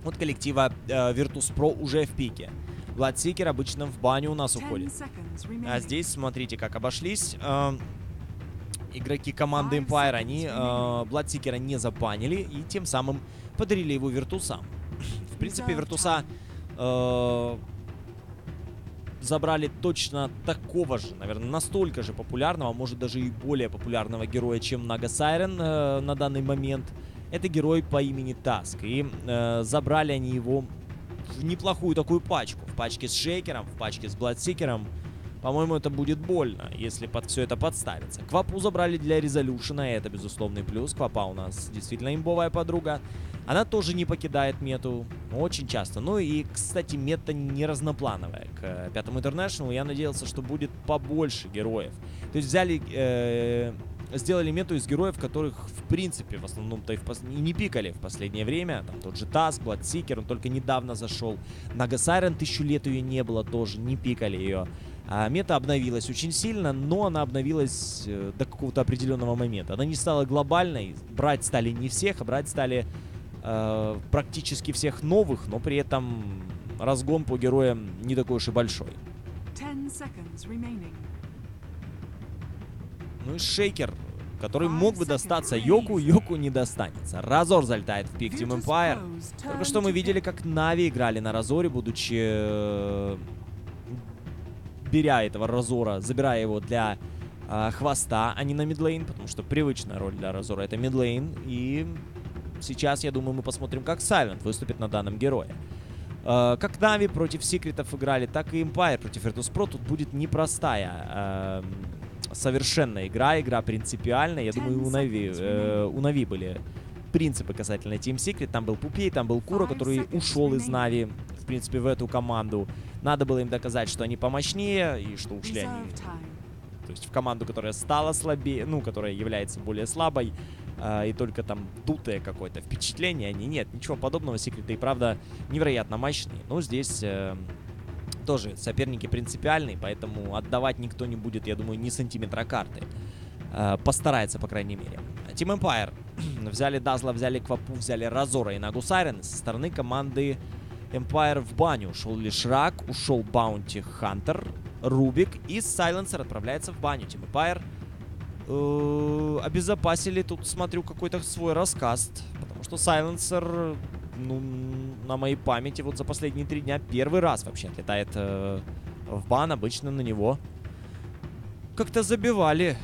от коллектива Virtus.pro уже в пике. Bloodseeker обычно в баню у нас уходит. А здесь, смотрите, как обошлись. Игроки команды Empire, они Bloodseeker не забанили и тем самым подарили его Virtus'. В принципе, Virtus' забрали точно такого же, наверное, настолько же популярного, может даже и более популярного героя, чем Naga Siren на данный момент. Это герой по имени Task. И забрали они его в неплохую такую пачку. В пачке с Шейкером, в пачке с Bloodseeker'ом. По-моему, это будет больно, если под все это подставится. Квапу забрали для резолюшена, и это безусловный плюс. Квапа у нас действительно имбовая подруга. Она тоже не покидает мету очень часто. Ну и, кстати, мета не разноплановая. К 5-му Интернешнлу я надеялся, что будет побольше героев. То есть взяли... сделали мету из героев, которых, в принципе, в основном-то и не пикали в последнее время. Там тот же Task, Bloodseeker, он только недавно зашел. Naga Siren 1000 лет ее не было тоже, не пикали ее. Мета обновилась очень сильно, но она обновилась до какого-то определенного момента. Она не стала глобальной, брать стали не всех, а брать стали практически всех новых, но при этом разгон по героям не такой уж и большой. Ну и Шейкер, который мог бы достаться Йоку, Йоку не достанется. Разор залетает в пик Team Empire. Только что мы видели, как Нави играли на Разоре, будучи... беря этого Разора, забирая его для хвоста, а не на мидлейн, потому что привычная роль для Разора — это мидлейн. И сейчас, я думаю, мы посмотрим, как Silent выступит на данном герое. Как Нави против Секретов играли, так и Empire против Virtus.pro. Тут будет непростая совершенно игра принципиальная. Я думаю, у Нави были принципы касательно Team Secret. Там был Пупей, там был Куро, который ушел из Нави, в принципе, в эту команду. Надо было им доказать, что они помощнее, и что ушли они, то есть в команду, которая стала слабее, ну, которая является более слабой, и только там дутое какое-то впечатление. Они нет, ничего подобного. Секреты и правда невероятно мощные. Но здесь тоже соперники принципиальные, поэтому отдавать никто не будет, я думаю, ни сантиметра карты. Постарается, по крайней мере. Team Empire взяли Дазла, взяли Квапу, взяли Разора и Нагу Сайрен. Со стороны команды Empire в баню ушел лишь Рак, ушел Баунти Хантер, Рубик и Сайленсер отправляется в баню. Team Empire обезопасили тут, смотрю, какой-то свой раскаст, потому что Сайленсер, ну, на моей памяти, вот за последние 3 дня первый раз вообще отлетает в бан. Обычно на него как-то забивали.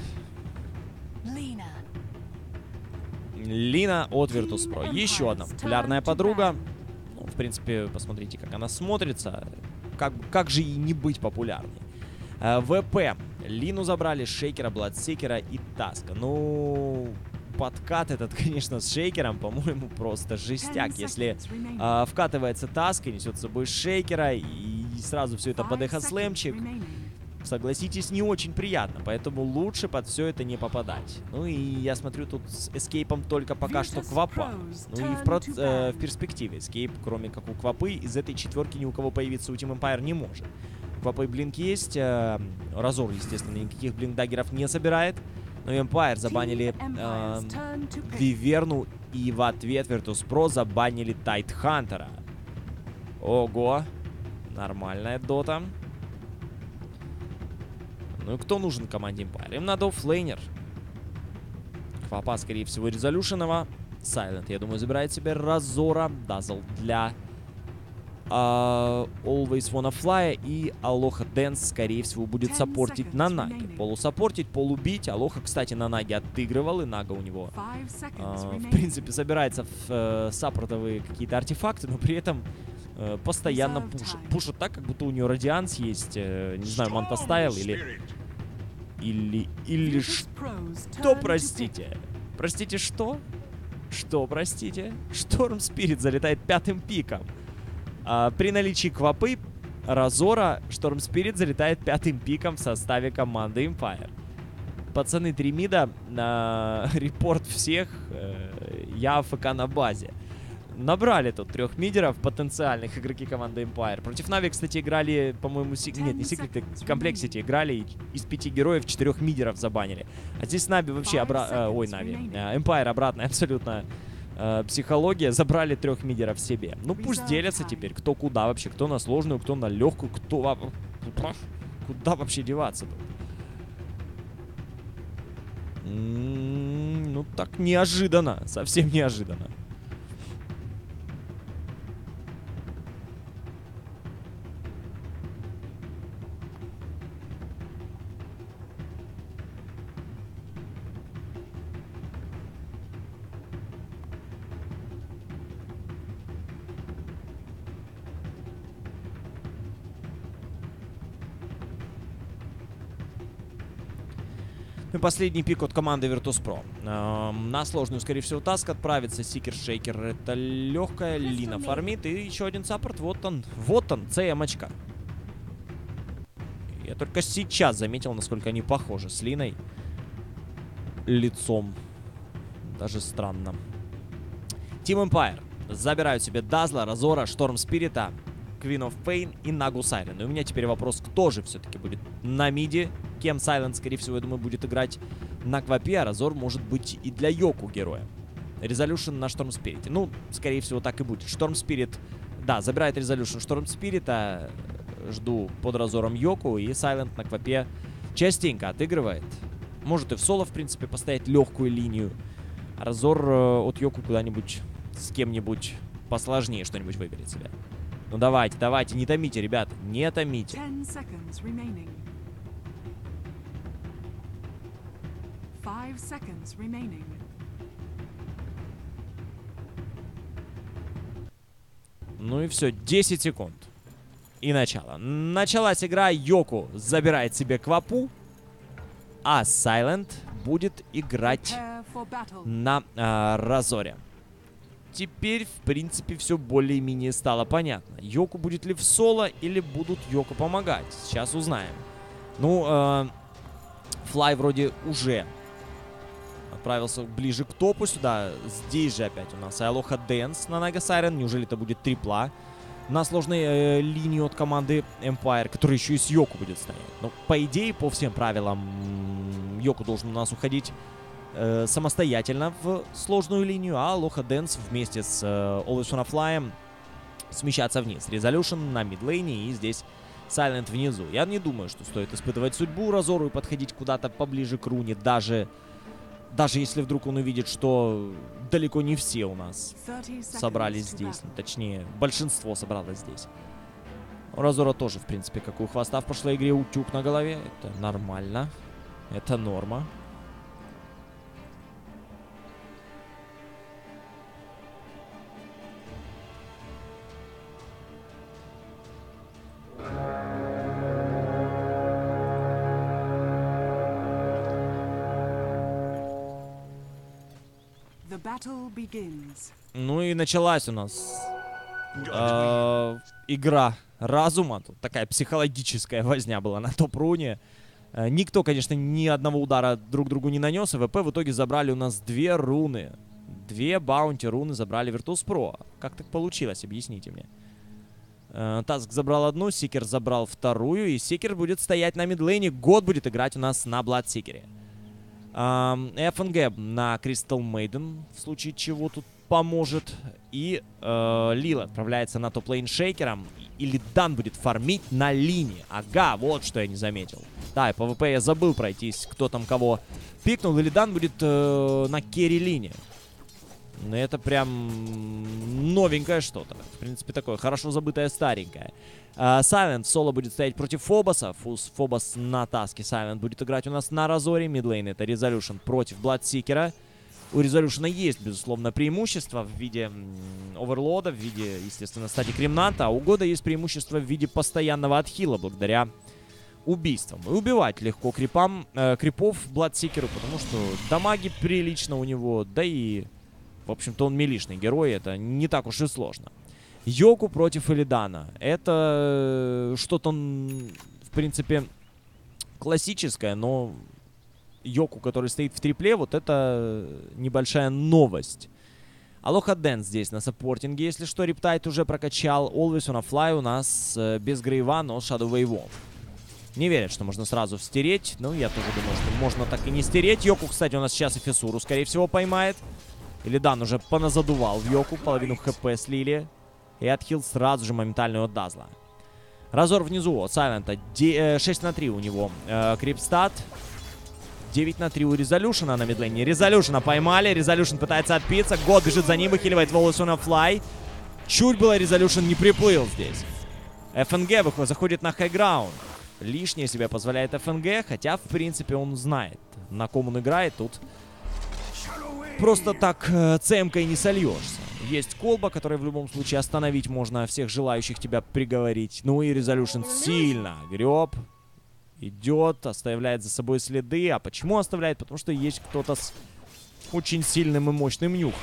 Лина от Virtus.pro. Еще одна популярная подруга. Ну, в принципе, посмотрите, как она смотрится. Как же ей не быть популярной. ВП. Лину забрали, Шейкера, Bloodseeker и Таска. Ну, подкат этот, конечно, с Шейкером, по-моему, просто жестяк. Если вкатывается Таска и несет с собой Шейкера, и сразу все это под эхослэмчик, согласитесь, не очень приятно, поэтому лучше под все это не попадать. Ну и я смотрю, тут с эскейпом только пока что Квапа. Ну и в перспективе эскейп, кроме как у Квапы, из этой четверки ни у кого появиться у Team Empire не может. У Квапы блинк есть, Разор, естественно, никаких блинк-даггеров не собирает. Но Empire забанили Виверну, и в ответ Virtus.pro забанили Тайтхантера. Ого, нормальная дота. Ну и кто нужен команде Empire? Им надо оффлейнер. Квапа, скорее всего, резолюшенного. Silent, я думаю, забирает себе Разора. Дазл для Always Wanna Fly. И Алоха Дэнс, скорее всего, будет саппортить на Наге. Полусаппортить, полубить. Алоха, кстати, на Наге отыгрывал. И Нага у него, в принципе, собирается в саппортовые какие-то артефакты, но при этом постоянно пушит. Пушит так, как будто у нее Радианс есть, не знаю, Манта Стайл или что, простите? Простите, что? Что, простите? Шторм Спирит залетает 5-м пиком. При наличии Квапы, Разора, Шторм Спирит залетает 5-м пиком в составе команды Empire. Пацаны, 3 мида, на репорт всех, я АФК на базе. Набрали тут 3 мидеров потенциальных игроки команды Empire. Против Нави, кстати, играли, по-моему, нет, не Секреты, Комплексити играли, из 5 героев 4 мидеров забанили. А здесь Нави вообще Нави. Empire обратная абсолютно психология. Забрали 3 мидеров себе. Ну, пусть делятся теперь, кто куда вообще. Кто на сложную, кто на легкую, кто... Куда вообще деваться-то? Ну, так неожиданно. Совсем неожиданно. Ну и последний пик от команды Virtus.pro. На сложную, скорее всего, таск отправится. Сикер Шейкер. Это легкая. Лина фармит. И еще один саппорт. Вот он. Вот он. ЦМ-очка. Я только сейчас заметил, насколько они похожи с Линой. Лицом. Даже странно. Team Empire забирают себе Дазла, Разора, Шторм Спирита, Queen of Pain и Нагу Сайрен. И у меня теперь вопрос, кто же все-таки будет на миде? Кем Сайлент, скорее всего, я думаю, будет играть на Квапе, а Разор может быть и для Йоку героя. Резолюшн на Шторм Спирите. Ну, скорее всего, так и будет. Шторм Спирит, да, забирает Резолюшн Шторм Спирита. Жду под Разором Йоку, и Сайлент на Квапе частенько отыгрывает. Может и в соло, в принципе, поставить легкую линию. А Разор от Йоку куда-нибудь с кем-нибудь посложнее что-нибудь выберет себе. Ну давайте, давайте, не томите, ребята, не томите. Ну и все, 10 секунд. И начало. Началась игра, Йоку забирает себе Квапу, а Сайлент будет играть на Разоре. Теперь, в принципе, все более-менее стало понятно. Йоку будет ли в соло или будут Йоку помогать? Сейчас узнаем. Ну, Флай вроде уже отправился ближе к топу сюда. Здесь же опять у нас Айлоха Дэнс на Нага Сайрен. Неужели это будет трипла? На сложной линии от команды Empire, который еще и с Йоку будет стоять. Но, по идее, по всем правилам, Йоку должен у нас уходить самостоятельно в сложную линию, а Aloha Dance вместе с Always Wanna Fly смещаться вниз. Resolution на мидлейне и здесь Silent внизу. Я не думаю, что стоит испытывать судьбу Разору и подходить куда-то поближе к руне, даже если вдруг он увидит, что далеко не все у нас собрались здесь. Точнее, большинство собралось здесь. У Разора тоже, в принципе, как у Хвоста в прошлой игре, утюг на голове. Это нормально. Это норма. Ну и началась у нас игра разума. Тут такая психологическая возня была на топ-руне. Никто, конечно, ни одного удара друг другу не нанес. ВП в итоге забрали у нас 2 руны. 2 баунти руны забрали Virtus.pro. Как так получилось? Объясните мне. Таск забрал одну, Сикер забрал вторую. И Сикер будет стоять на мидлейне. Год будет играть у нас на Бладсикере. ФНГ на Crystal Maiden, в случае чего тут поможет. И Лила отправляется на топ-лейн Шейкером. И Лидан будет фармить на линии. Ага, вот что я не заметил. Да, и по ВП я забыл пройтись, кто там кого пикнул. И Лидан будет на керри-линии. Это прям новенькое что-то. В принципе, такое хорошо забытое старенькое. Сайлент соло будет стоять против Фобоса. Фобос на таске. Сайлент будет играть у нас на Разоре. Мидлейн это Резолюшн против Бладсикера. У Резолюшна есть, безусловно, преимущество в виде оверлода, в виде, естественно, статик ремнанта. А у Года есть преимущество в виде постоянного отхила благодаря убийствам. И убивать легко крипов Бладсикеру, потому что дамаги прилично у него. Да и, в общем-то, он милишный герой. Это не так уж и сложно. Йоку против Илидана. Это что-то, в принципе, классическое, но Йоку, который стоит в трипле, вот это небольшая новость. Aloha Dance здесь на саппортинге, если что. Рептайт уже прокачал. Always Wanna Fly у нас без Грейва, но Shadow Wave. Не верят, что можно сразу стереть. Ну, я тоже думаю, что можно так и не стереть. Йоку, кстати, у нас сейчас и Фессуру, скорее всего, поймает. Илидан уже поназадувал в Йоку, половину хп слили. И отхил сразу же моментальную от Дазла. Разор внизу от Сайлента. 6 на 3 у него крипстат. 9 на 3 у Резолюшена на мидлейне. Резолюшена поймали. Резолюшен пытается отпиться. God бежит за ним, выхиливает волосы на флай. Чуть было Резолюшен не приплыл здесь. ФНГ заходит на хайграунд. Лишнее себе позволяет ФНГ, хотя, в принципе, он знает, на ком он играет. Тут просто так ЦМ-кой не сольешься. Есть колба, которая в любом случае остановить можно всех желающих тебя приговорить. Ну и Резолюшен сильно греб. Идет, оставляет за собой следы. А почему оставляет? Потому что есть кто-то с очень сильным и мощным нюхом.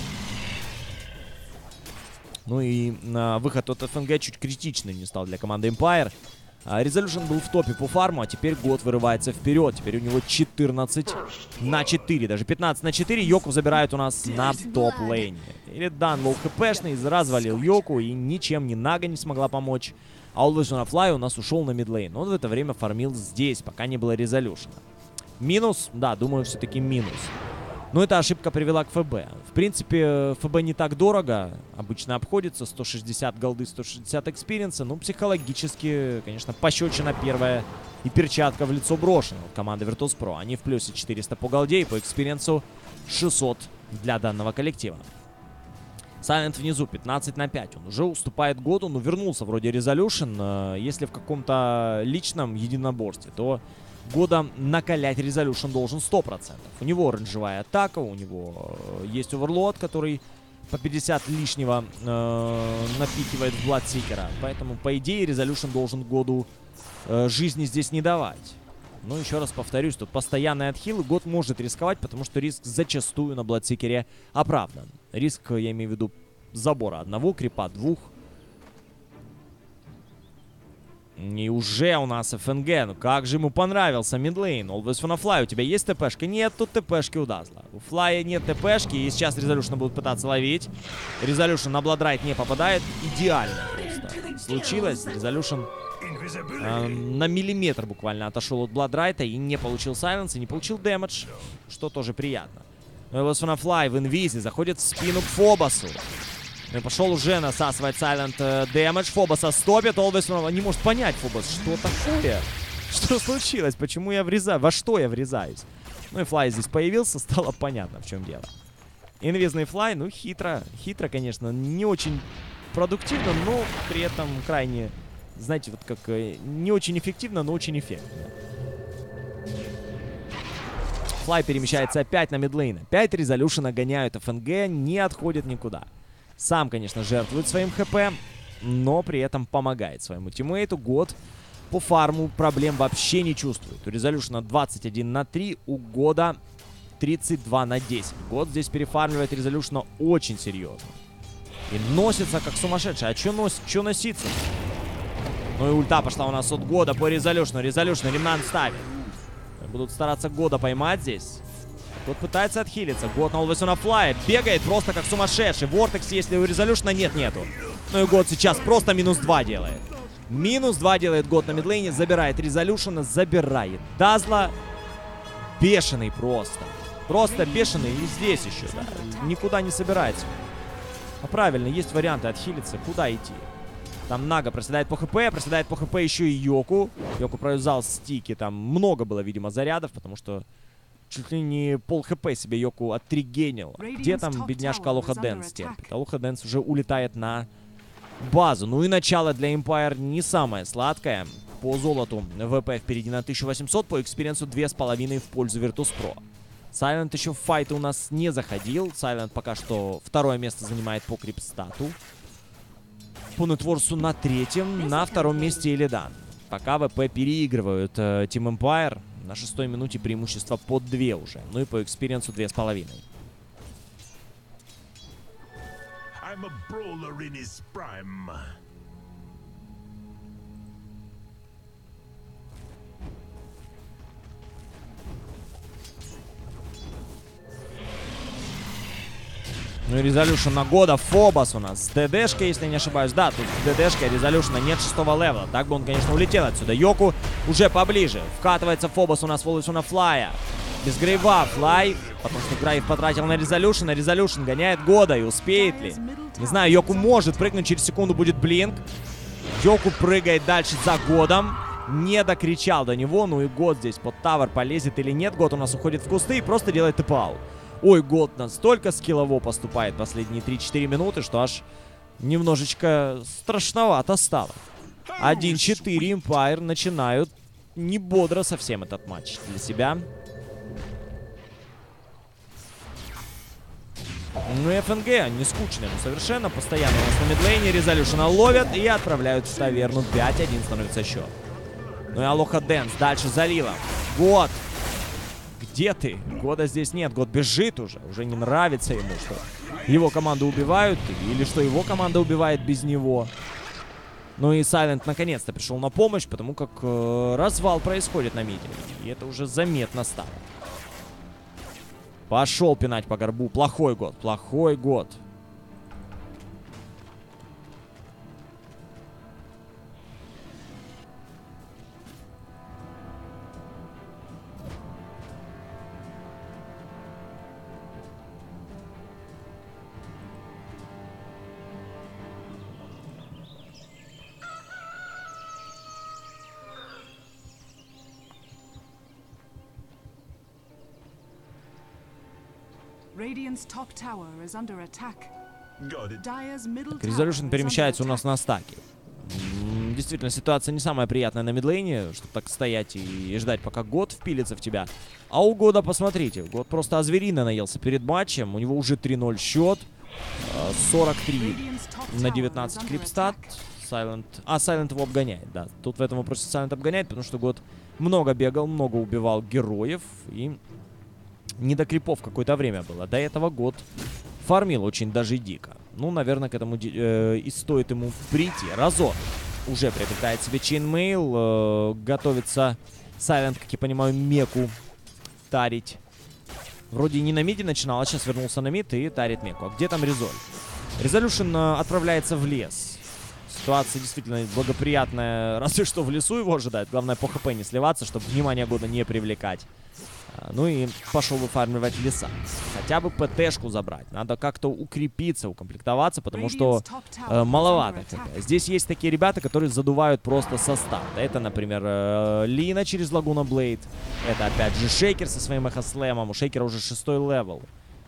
Ну и выход от ФНГ чуть критичным не стал для команды Empire. Резолюшн был в топе по фарму, а теперь God вырывается вперед. Теперь у него 14 на 4, даже 15 на 4. Йоку забирают у нас на топ-лейне. Илидан лоу хпшный, развалил Йоку и ничем ни Нага не смогла помочь. Always on a Fly у нас ушел на мидлейн. Он в это время фармил здесь, пока не было Резолюшна. Минус? Да, думаю, все-таки минус. Но эта ошибка привела к ФБ. В принципе, ФБ не так дорого. Обычно обходится 160 голды, 160 экспириенса. Ну, психологически, конечно, пощечина первая и перчатка в лицо брошена от команды Virtus.pro. Они в плюсе 400 по голде и по экспириенсу 600 для данного коллектива. Сайлент внизу 15 на 5. Он уже уступает Году, но вернулся вроде Резолюшн. Если в каком-то личном единоборстве, то Года накалять Резолюшн должен 100%. У него оранжевая атака, у него есть оверлот, который по 50 лишнего напикивает в Бладсикера. Поэтому, по идее, Резолюшн должен Году жизни здесь не давать. Но еще раз повторюсь, тут постоянный отхил, и God может рисковать, потому что риск зачастую на Бладсикере оправдан. Риск, я имею в виду, забора одного, крипа двух. И уже у нас ФНГ. Ну как же ему понравился мидлейн. Always on a Fly. У тебя есть ТПшка? Нет, тут ТПшки у Дазла. У Флая нет ТПшки. И сейчас Резолюшн будут пытаться ловить. Резолюшн на Бладрайт не попадает. Идеально просто случилось. Резолюшн на миллиметр буквально отошел от Бладрайта и не получил сайленс, и не получил дэмэдж, что тоже приятно. Always on a Fly в инвизе заходит в спину к Фобосу. И пошел уже насасывать Silent Damage. Фобоса стопит. Always не может понять Фобос, что такое. Что случилось? Почему я врезаю? Во что я врезаюсь? Ну и Флай здесь появился. Стало понятно, в чем дело. Инвизный Флай, ну хитро. Хитро, конечно. Не очень продуктивно, но при этом крайне, знаете, вот как не очень эффективно, но очень эффектно. Флай перемещается опять на мидлейн. Опять Резолюшена гоняют. ФНГ не отходит никуда. Сам, конечно, жертвует своим ХП, но при этом помогает своему тиммейту. God по фарму проблем вообще не чувствует. У Резолюшена 21 на 3, у Года 32 на 10. God здесь перефармливает Резолюшена очень серьезно. И носится как сумасшедший. А чё носиться? Ну и ульта пошла у нас от Года по Резолюшну. Резолюшну ремнант ставит. Будут стараться Года поймать здесь. Тот пытается отхилиться. God на Always on a Fly. Бегает просто как сумасшедший. Вортекс, если у Резолюшна нету. Ну и God сейчас просто минус 2 делает. Минус 2 делает God на мидлейне. Забирает Резолюшена. Забирает Дазла. Бешеный просто. Просто бешеный. И здесь еще, да. Никуда не собирается. А правильно, есть варианты отхилиться. Куда идти? Там Нага проседает по ХП еще и Йоку. Йоку провязал стики. Там много было, видимо, зарядов, потому что чуть ли не пол хп себе Йоку отрегенил. Где там бедняжка Алоха Дэнс терпит? Алоха Дэнс уже улетает на базу. Ну и начало для Empire не самое сладкое. По золоту ВП впереди на 1800, по экспириенсу 2,5 в пользу Virtus.pro. Silent еще в файты у нас не заходил. Silent пока что второе место занимает по крипстату. По нетворсу на третьем, на втором месте Илидан. Пока ВП переигрывают Team Empire. На 6-й минуте преимущество под 2 уже. Ну и по экспириенсу 2,5. Ну и Резолюшн на Года. Фобос у нас с ДДшкой, если не ошибаюсь. Да, тут с ДДшкой Резолюшна нет 6-го левела. Так бы он, конечно, улетел отсюда. Йоку уже поближе. Вкатывается Фобос у нас в Always on a Fly. Без Грейва Флай, потому что Грейв потратил на Резолюшн, а Резолюшн гоняет Года, и успеет ли? Не знаю, Йоку может прыгнуть, через секунду будет блинк. Йоку прыгает дальше за Годом. Не докричал до него, ну и Год здесь под тавер полезет или нет. Год у нас уходит в кусты и просто делает ТПАУ. Ой, Год настолько скиллово поступает последние 3-4 минуты, что аж немножечко страшновато стало. 1-4 Empire начинают не бодро совсем этот матч для себя. Ну и ФНГ не скучные, но совершенно постоянно у нас на мидлейне. Резолюшена ловят и отправляют в таверну. 5-1 становится счет. Ну и Алоха Дэнс дальше залила. Год! Где ты? Года здесь нет. Год бежит уже. Уже не нравится ему, что его команду убивают. Или что его команда убивает без него. Ну и Сайлент наконец-то пришел на помощь, потому как развал происходит на миде. И это уже заметно стало. Пошел пинать по горбу. Плохой Год. Плохой Год. Резолюшн перемещается у нас на стаке. Действительно, ситуация не самая приятная на мидлейне, чтобы так стоять и ждать, пока Год впилится в тебя. А у Года, посмотрите, Год просто озверина наелся перед матчем. У него уже 3-0 счет. 43 на 19 крипстат. Сайлент его обгоняет, да. Тут в этом вопросе Сайлент обгоняет, потому что Год много бегал, много убивал героев. И не до крипов какое-то время было. До этого Год фармил очень даже дико. Ну, наверное, к этому и стоит ему прийти. Разор уже приобретает себе чейнмейл. Готовится Сайлент, как я понимаю, меку тарить. Вроде не на миде начинал, а сейчас вернулся на мид и тарит меку. А где там Резоль? Резолюшн отправляется в лес. Ситуация действительно благоприятная, разве что в лесу его ожидает. Главное по ХП не сливаться, чтобы внимание Года не привлекать. Ну и пошел выфармливать леса. Хотя бы ПТшку забрать. Надо как-то укрепиться, укомплектоваться, потому что маловато ХП. Здесь есть такие ребята, которые задувают просто со старта. Это, например, Лина через Лагуна Блейд. Это, опять же, Шейкер со своим эхослэмом. У Шейкера уже 6-й левел.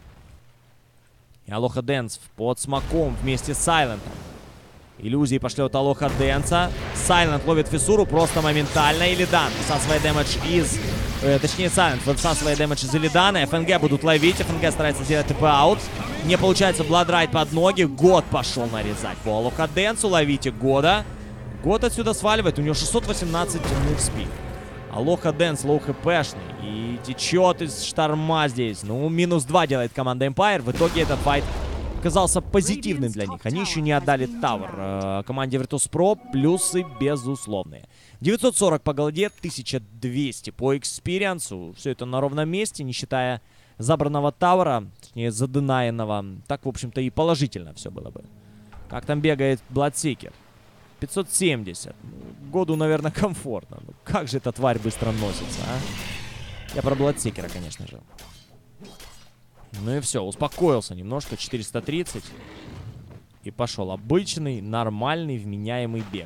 И Алоха Дэнс под смоком вместе с Сайлентом. Иллюзии пошлет Алоха Дэнса. Сайлент ловит фиссуру просто моментально. Илидан всасывая дэмэдж из... точнее, Сайлент всасывая дэмэдж из Илидана. ФНГ будут ловить. ФНГ старается сделать ТП-аут. Не получается, Бладрайт под ноги. Год пошел нарезать по Алоха Дэнсу. Ловите Года. Год отсюда сваливает. У него 618 мувспид. Алоха Дэнс лоу хпшный. И течет из шторма здесь. Ну, -2 делает команда Empire. В итоге этот файт оказался позитивным для них. Они еще не отдали тавер команде Virtus.pro. Плюсы безусловные. 940 по голде, 1200 по экспириенсу. Все это на ровном месте, не считая забранного тавера, точнее заденаенного. Так, в общем-то, и положительно все было бы. Как там бегает Бладсикер? 570. Году, наверное, комфортно. Ну, как же эта тварь быстро носится, а? Я про Бладсикера, конечно же. Ну и все, успокоился немножко. 430. И пошел обычный, нормальный, вменяемый бег.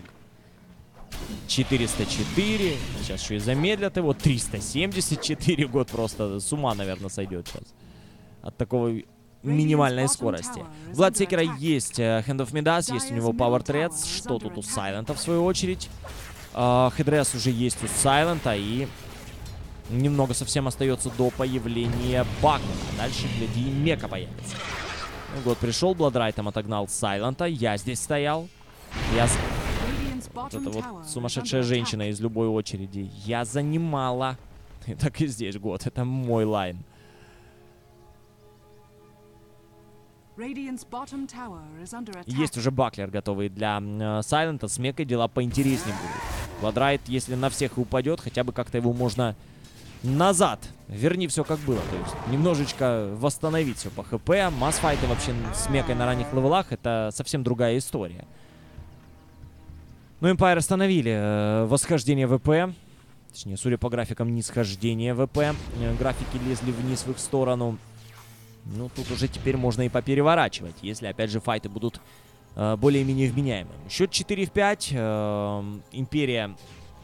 404. Сейчас еще и замедлят его. 374. Год просто с ума, наверное, сойдет сейчас. От такого минимальной скорости. У Бладсикера есть Hand of Midas, есть у него Power Threads. Что тут у Сайлента, в свою очередь? Хедресс уже есть у Сайлента. И немного совсем остается до появления Бакмана. Дальше, гляди, Мека появится. Ну, Год пришел, Бладрайтом отогнал Сайлента. Я здесь стоял. Вот эта вот сумасшедшая женщина из любой очереди. Я занимала. И так и здесь, Год. Это мой лайн. Есть уже Баклер, готовый для Сайлента. С Мекой дела поинтереснее будут. Бладрайт, если на всех и упадет, хотя бы как-то его можно назад. Верни все как было. То есть немножечко восстановить все по ХП. Массфайты вообще с Мекой на ранних левелах — это совсем другая история. Но Empire остановили восхождение ВП. Точнее, судя по графикам нисхождения ВП, графики лезли вниз в их сторону. Ну, тут уже теперь можно и попереворачивать, если, опять же, файты будут более-менее вменяемым. Счет 4 в 5. Империя,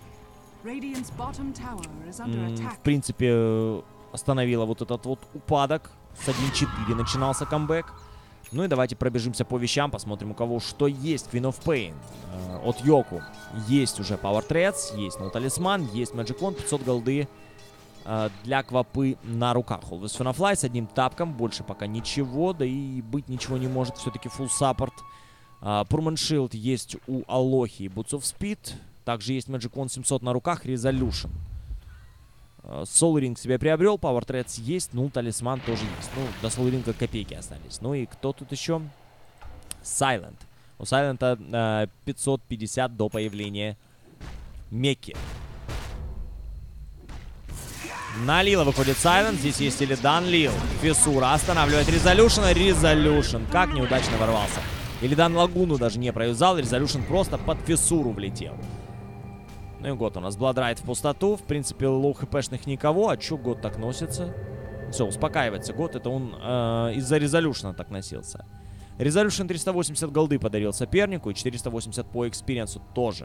в принципе, остановила вот этот вот упадок. С 1-4 начинался камбэк. Ну и давайте пробежимся по вещам, посмотрим, у кого что есть. Queen of Pain от Йоку. Есть уже Power Threads, есть No Talisman, есть Magic Wand, 500 голды для Квапы на руках. Always Fun Fly с одним тапком, больше пока ничего, да и быть ничего не может, все-таки full support. Purman Shield есть у Алохи и Boots of Speed. Также есть Magic Wand 700 на руках, Resolution. Soul Ring себе приобрел, Power Threads есть, ну, Талисман тоже есть. Ну, до Soul Ring копейки остались. Ну и кто тут еще? Silent. У Silent 550 до появления Мекки. На Лила выходит Silent, здесь есть Illidan, Лил. Фисура останавливает Resolution, Resolution как неудачно ворвался. Illidan Лагуну даже не проюзал, Resolution просто под Фисуру влетел. Ну и год у нас Blood Ride в пустоту. В принципе, лоу хпшных никого. А чё год так носится? Все, успокаивается год. Это он из-за Резолюшна так носился. Резолюшн 380 голды подарил сопернику. И 480 по экспириенсу тоже.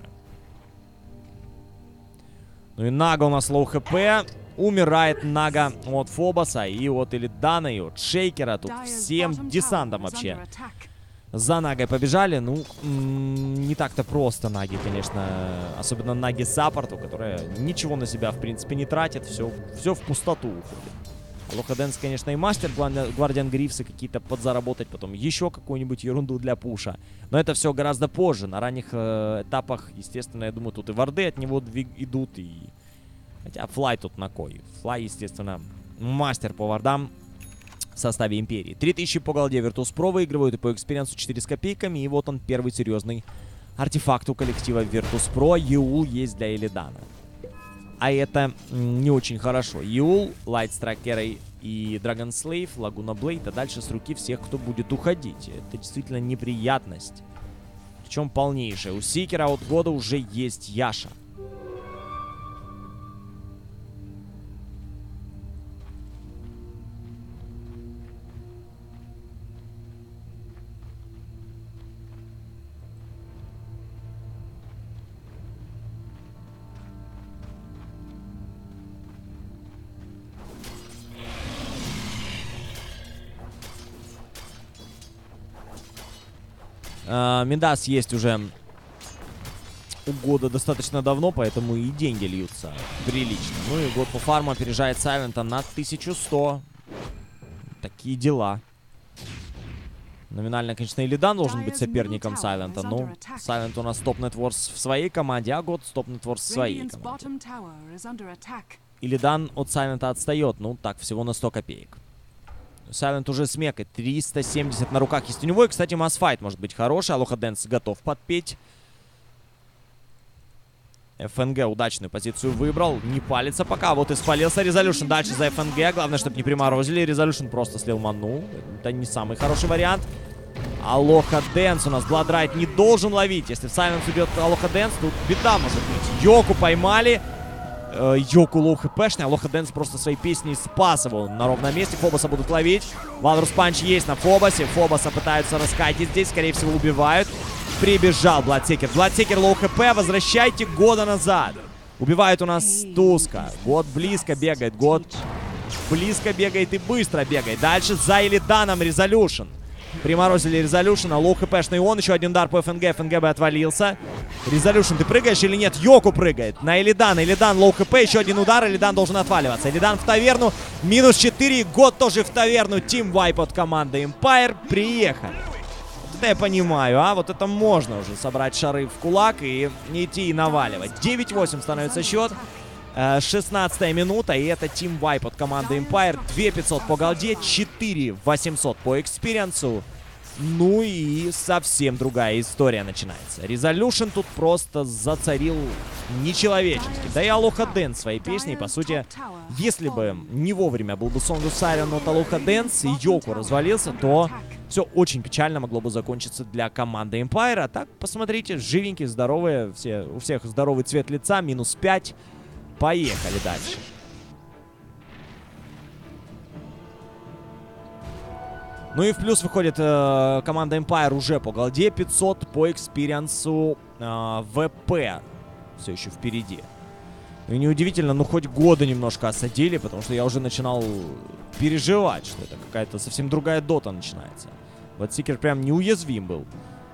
Ну и Нага у нас лоу хп. Умирает Нага от Фобоса и от Иллидана, и от Шейкера. Тут всем десантом вообще за Нагой побежали. Ну, не так-то просто Наги, конечно. Особенно Наги саппорту, которая ничего на себя, в принципе, не тратит. Все в пустоту уходит. Алоха Дэнс, конечно, и мастер. Гвардиан Грифсы какие-то подзаработать. Потом еще какую-нибудь ерунду для пуша. Но это все гораздо позже. На ранних этапах, естественно, я думаю, тут и варды от него идут. И... Хотя Флай тут на кой. Флай, естественно, мастер по вардам. В составе Империи. 3000 по голде Virtus.pro выигрывают и по экспириенсу 4 с копейками. И вот он, первый серьезный артефакт у коллектива Virtus.pro. Юл есть для Иллидана. А это не очень хорошо. Юл, Light Striker и Dragon Slave, Laguna Blade. А дальше с руки всех, кто будет уходить. Это действительно неприятность. Причем полнейшая. У Сикера от года уже есть Яша. Мидас есть уже у года достаточно давно, поэтому и деньги льются прилично. Ну и год по фарму опережает Сайлента на 1100. Такие дела. Номинально, конечно, Illidan должен быть соперником Сайлента, но Сайлент у нас Top Net Wars в своей команде, а год Top Net Wars в своей команде. Illidan от Сайлента отстает, ну так, всего на 100 копеек. Сайлент уже с мекой. 370 на руках есть у него. И, кстати, массфайт может быть хороший. Алоха Дэнс готов подпеть. ФНГ удачную позицию выбрал. Не палится пока. Вот и спалился Resolution. Дальше за ФНГ. Главное, чтобы не приморозили. Resolution просто слил ману. Это не самый хороший вариант. Алоха Дэнс у нас Blood Ride не должен ловить. Если в Silence уйдет Алоха Дэнс, тут беда может быть. Йоку поймали. Йоку лоу хпшный, а Алоха Дэнс просто своей песней спас его на ровном месте. Фобоса будут ловить. Валрус Панч есть на Фобосе. Фобоса пытаются раскатить здесь. Скорее всего, убивают. Прибежал Бладсекер. Бладсекер лоу хп. Возвращайте года назад. Убивает у нас Туска. Год близко бегает. Год близко бегает и быстро бегает. Дальше за Илиданом Resolution. Приморозили Resolution, лоу хпшный он. Еще один удар по ФНГ. ФНГ бы отвалился. Resolution, ты прыгаешь или нет? Йоку прыгает на Илидана. Илидан лоу хп. Еще один удар. Илидан должен отваливаться. Илидан в таверну. Минус 4. Год тоже в таверну. Тим Вайп от команды Empire. Приехали. Вот это я понимаю, а? Вот это можно уже собрать шары в кулак и идти и наваливать. 9-8 становится счет. 16-я минута, и это Team Wipe от команды Empire. 2500 по голде, 4800 по экспириенсу. Ну и совсем другая история начинается. Resolution тут просто зацарил нечеловечески. Да и Алоха Дэнс своей песней, по сути, если бы не вовремя был бы Song of Siren от Алоха Дэнс и Йоку развалился, то все очень печально могло бы закончиться для команды Empire. А так, посмотрите, живенькие, здоровые, у всех здоровый цвет лица, минус 5. Поехали дальше. Ну и в плюс выходит команда Empire уже по голде. 500 по экспириенсу. ВП все еще впереди. Ну и неудивительно, ну хоть годы немножко осадили, потому что я уже начинал переживать, что это какая-то совсем другая дота начинается. Bloodseeker прям неуязвим был.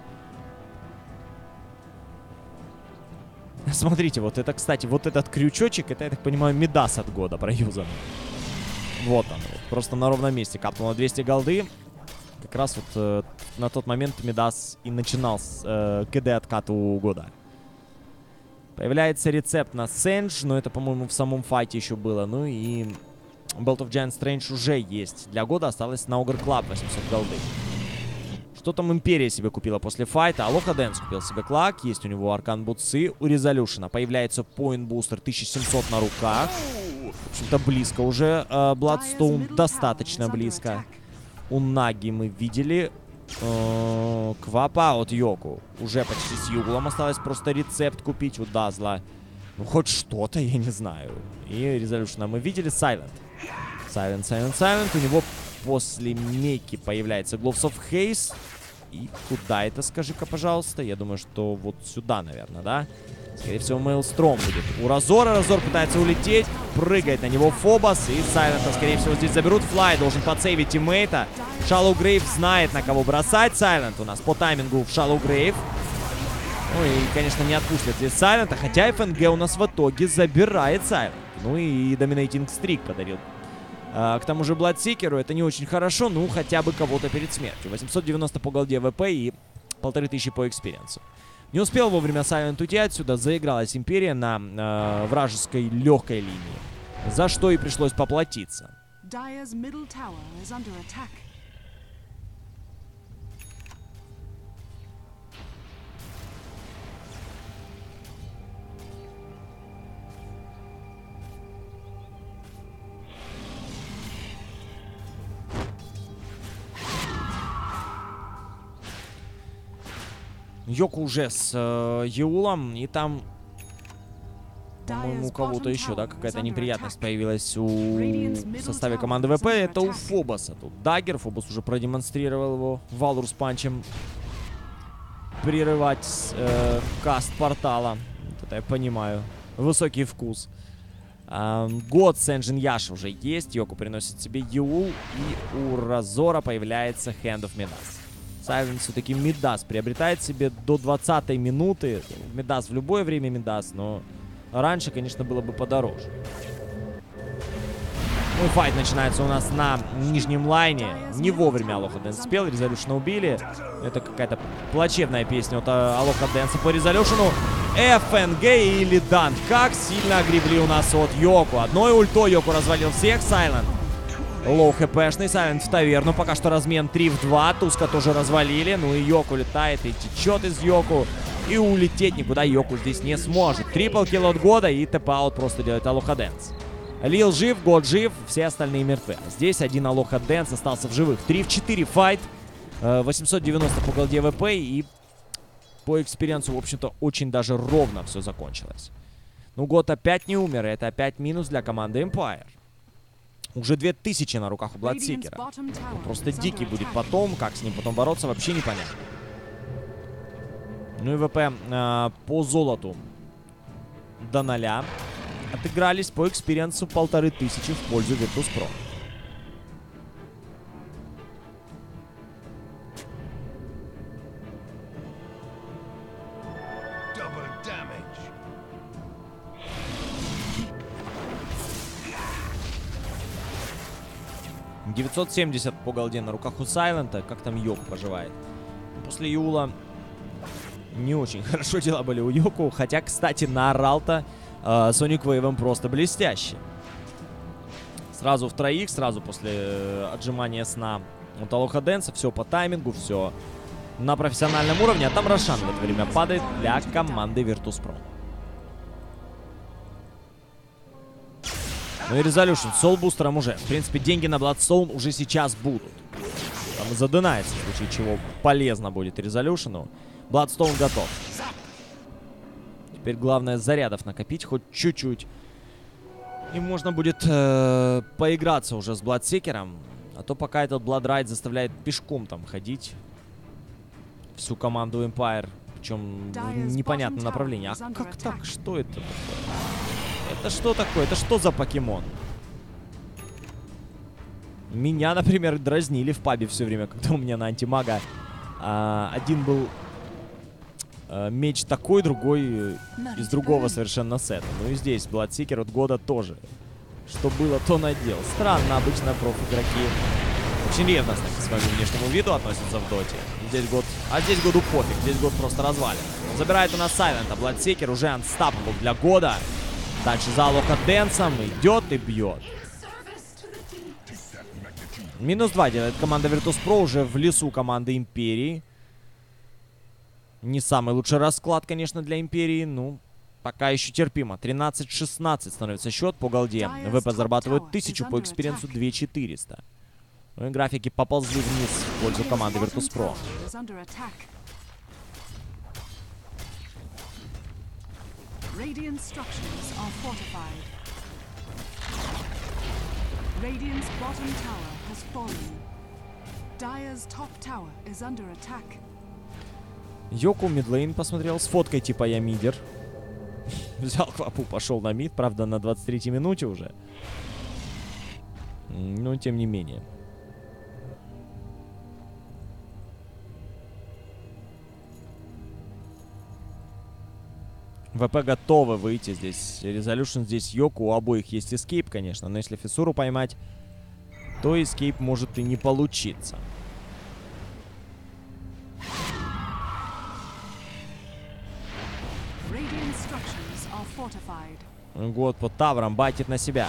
Смотрите, вот это, кстати, вот этот крючочек, это, я так понимаю, Мидас от года проюзан. Вот он, вот, просто на ровном месте капнуло 200 голды. Как раз вот на тот момент Мидас и начинал с КД отката у года. Появляется рецепт на Сэндж, но это, по-моему, в самом файте еще было. Ну и Belt of Giant Strange уже есть. Для года осталось на Ogre Club 800 голды. Что там Империя себе купила после файта? Алоха Дэнс купил себе клак. Есть у него Аркан Бутсы. У Резолюшена появляется Point Booster 1700 на руках. В общем-то, близко уже. Bloodstone достаточно близко. У Наги мы видели. Квапа от Йоку. Уже почти с Юглом осталось просто рецепт купить у Дазла. Ну, хоть что-то, я не знаю. И Резолюшена мы видели. Silent. Silent. У него после Мейки появляется Gloves of Haze. И куда это, скажи-ка, пожалуйста? Я думаю, что вот сюда, наверное, да? Скорее всего, Maelstrom будет. У Разора. Разор пытается улететь. Прыгает на него Фобос. И Сайлента, скорее всего, здесь заберут. Флай должен подсейвить тиммейта. Shallow Grave знает, на кого бросать. Сайлент у нас по таймингу в Shallow Grave. Ну и, конечно, не отпустят здесь Сайлента. Хотя ФНГ у нас в итоге забирает Сайлент. Ну и Dominating Streak подарил. К тому же Bloodseeker это не очень хорошо. Ну, хотя бы кого-то перед смертью. 890 по голде ВП и 1500 по экспириенсу. Не успел вовремя Сайлент уйти отсюда. Заигралась Империя на вражеской легкой линии. За что и пришлось поплатиться. Йоку уже с Еулом, и там, по-моему, у кого-то еще, да, какая-то неприятность появилась в составе команды ВП. Это у Фобоса. Тут Даггер. Фобос уже продемонстрировал его Валур с панчем. Прерывать каст портала. Вот это я понимаю. Высокий вкус. Год с Engine Яш уже есть. Йоку приносит себе Еул. И у Разора появляется Hand of Midas. Сайлент все-таки Мидас приобретает себе до 20-й минуты. Мидас в любое время Мидас, но раньше, конечно, было бы подороже. Ну и файт начинается у нас на нижнем лайне. Не вовремя Алоха Дэнс спел, Резолюшена убили. Это какая-то плачевная песня от Алоха Дэнса по Резолюшену. ФНГ или Дан. Как сильно огребли у нас от Йоку. Одной ультой Йоку развалил всех. Сайлент. Лоу хпшный, Сайлент в таверну. Пока что размен 3 в 2. Туска тоже развалили. Ну и Йоку летает и течет из Йоку. И улететь никуда Йоку здесь не сможет. Трипл килл от года и тэп-аут просто делает Алоха Дэнс. Лил жив, Год жив, все остальные мертвы. Здесь один Алоха Дэнс остался в живых. 3 в 4 файт. 890 по голде ВП. И по экспириенсу, в общем-то, очень даже ровно все закончилось. Ну, Год опять не умер. Это опять минус для команды Empire. Уже 2000 на руках у Bloodseeker. Просто дикий будет потом. Как с ним потом бороться, вообще непонятно. Ну и ВП по золоту до 0. Отыгрались по экспириенсу 1500 в пользу Virtus.pro. $970 по голде на руках у Сайлента. Как там Йоку поживает? После Юла не очень хорошо дела были у Йоку. Хотя, кстати, наорал-то Sonic Wave просто блестяще. Сразу в троих, сразу после отжимания сна от Алоха Дэнса. Все по таймингу, все на профессиональном уровне. А там Рошан в это время падает для команды Virtus.pro. Ну и Резолюшн с солбустером уже. В принципе, деньги на Bloodstone уже сейчас будут. Там задынается, в случае чего полезно будет Резолюшну. Bloodstone готов. Теперь главное зарядов накопить хоть чуть-чуть. И можно будет поиграться уже с Бладсекером. А то пока этот Бладрайт заставляет пешком там ходить всю команду Empire. Причем в непонятном направлении. А как так? Что это такое? Это что такое? Это что за покемон? Меня, например, дразнили в пабе все время, когда у меня на антимага один был меч такой, другой из другого совершенно сета. Ну и здесь Бладсекер от года тоже. Что было, то надел. Странно, обычно проф-игроки очень ревностно к своему внешнему виду относятся в доте. Здесь год... А здесь году пофиг, здесь год просто развален. Забирает у нас Сайлента. Бладсекер уже unstoppable для года. Дальше за Лохаденсом идет и бьет. -2 делает команда Virtus.pro уже в лесу команды Империи. Не самый лучший расклад, конечно, для Империи. Ну, пока еще терпимо. 13-16 становится счет по голде. ВП зарабатывают 1000, по экспириенсу 2400. Ну и графики поползли вниз в пользу команды Virtus.pro. Radiant's bottom tower has fallen. Dire's top tower is under attack. Йоку мидлейн посмотрел с фоткой типа я мидер. Взял квапу, пошел на мид, правда на 23-й минуте уже. Но тем не менее. ВП готовы выйти здесь. Резолюшн здесь Йоку. У обоих есть эскейп, конечно. Но если фиссуру поймать, то эскейп может и не получиться. Год по таврам байтит на себя.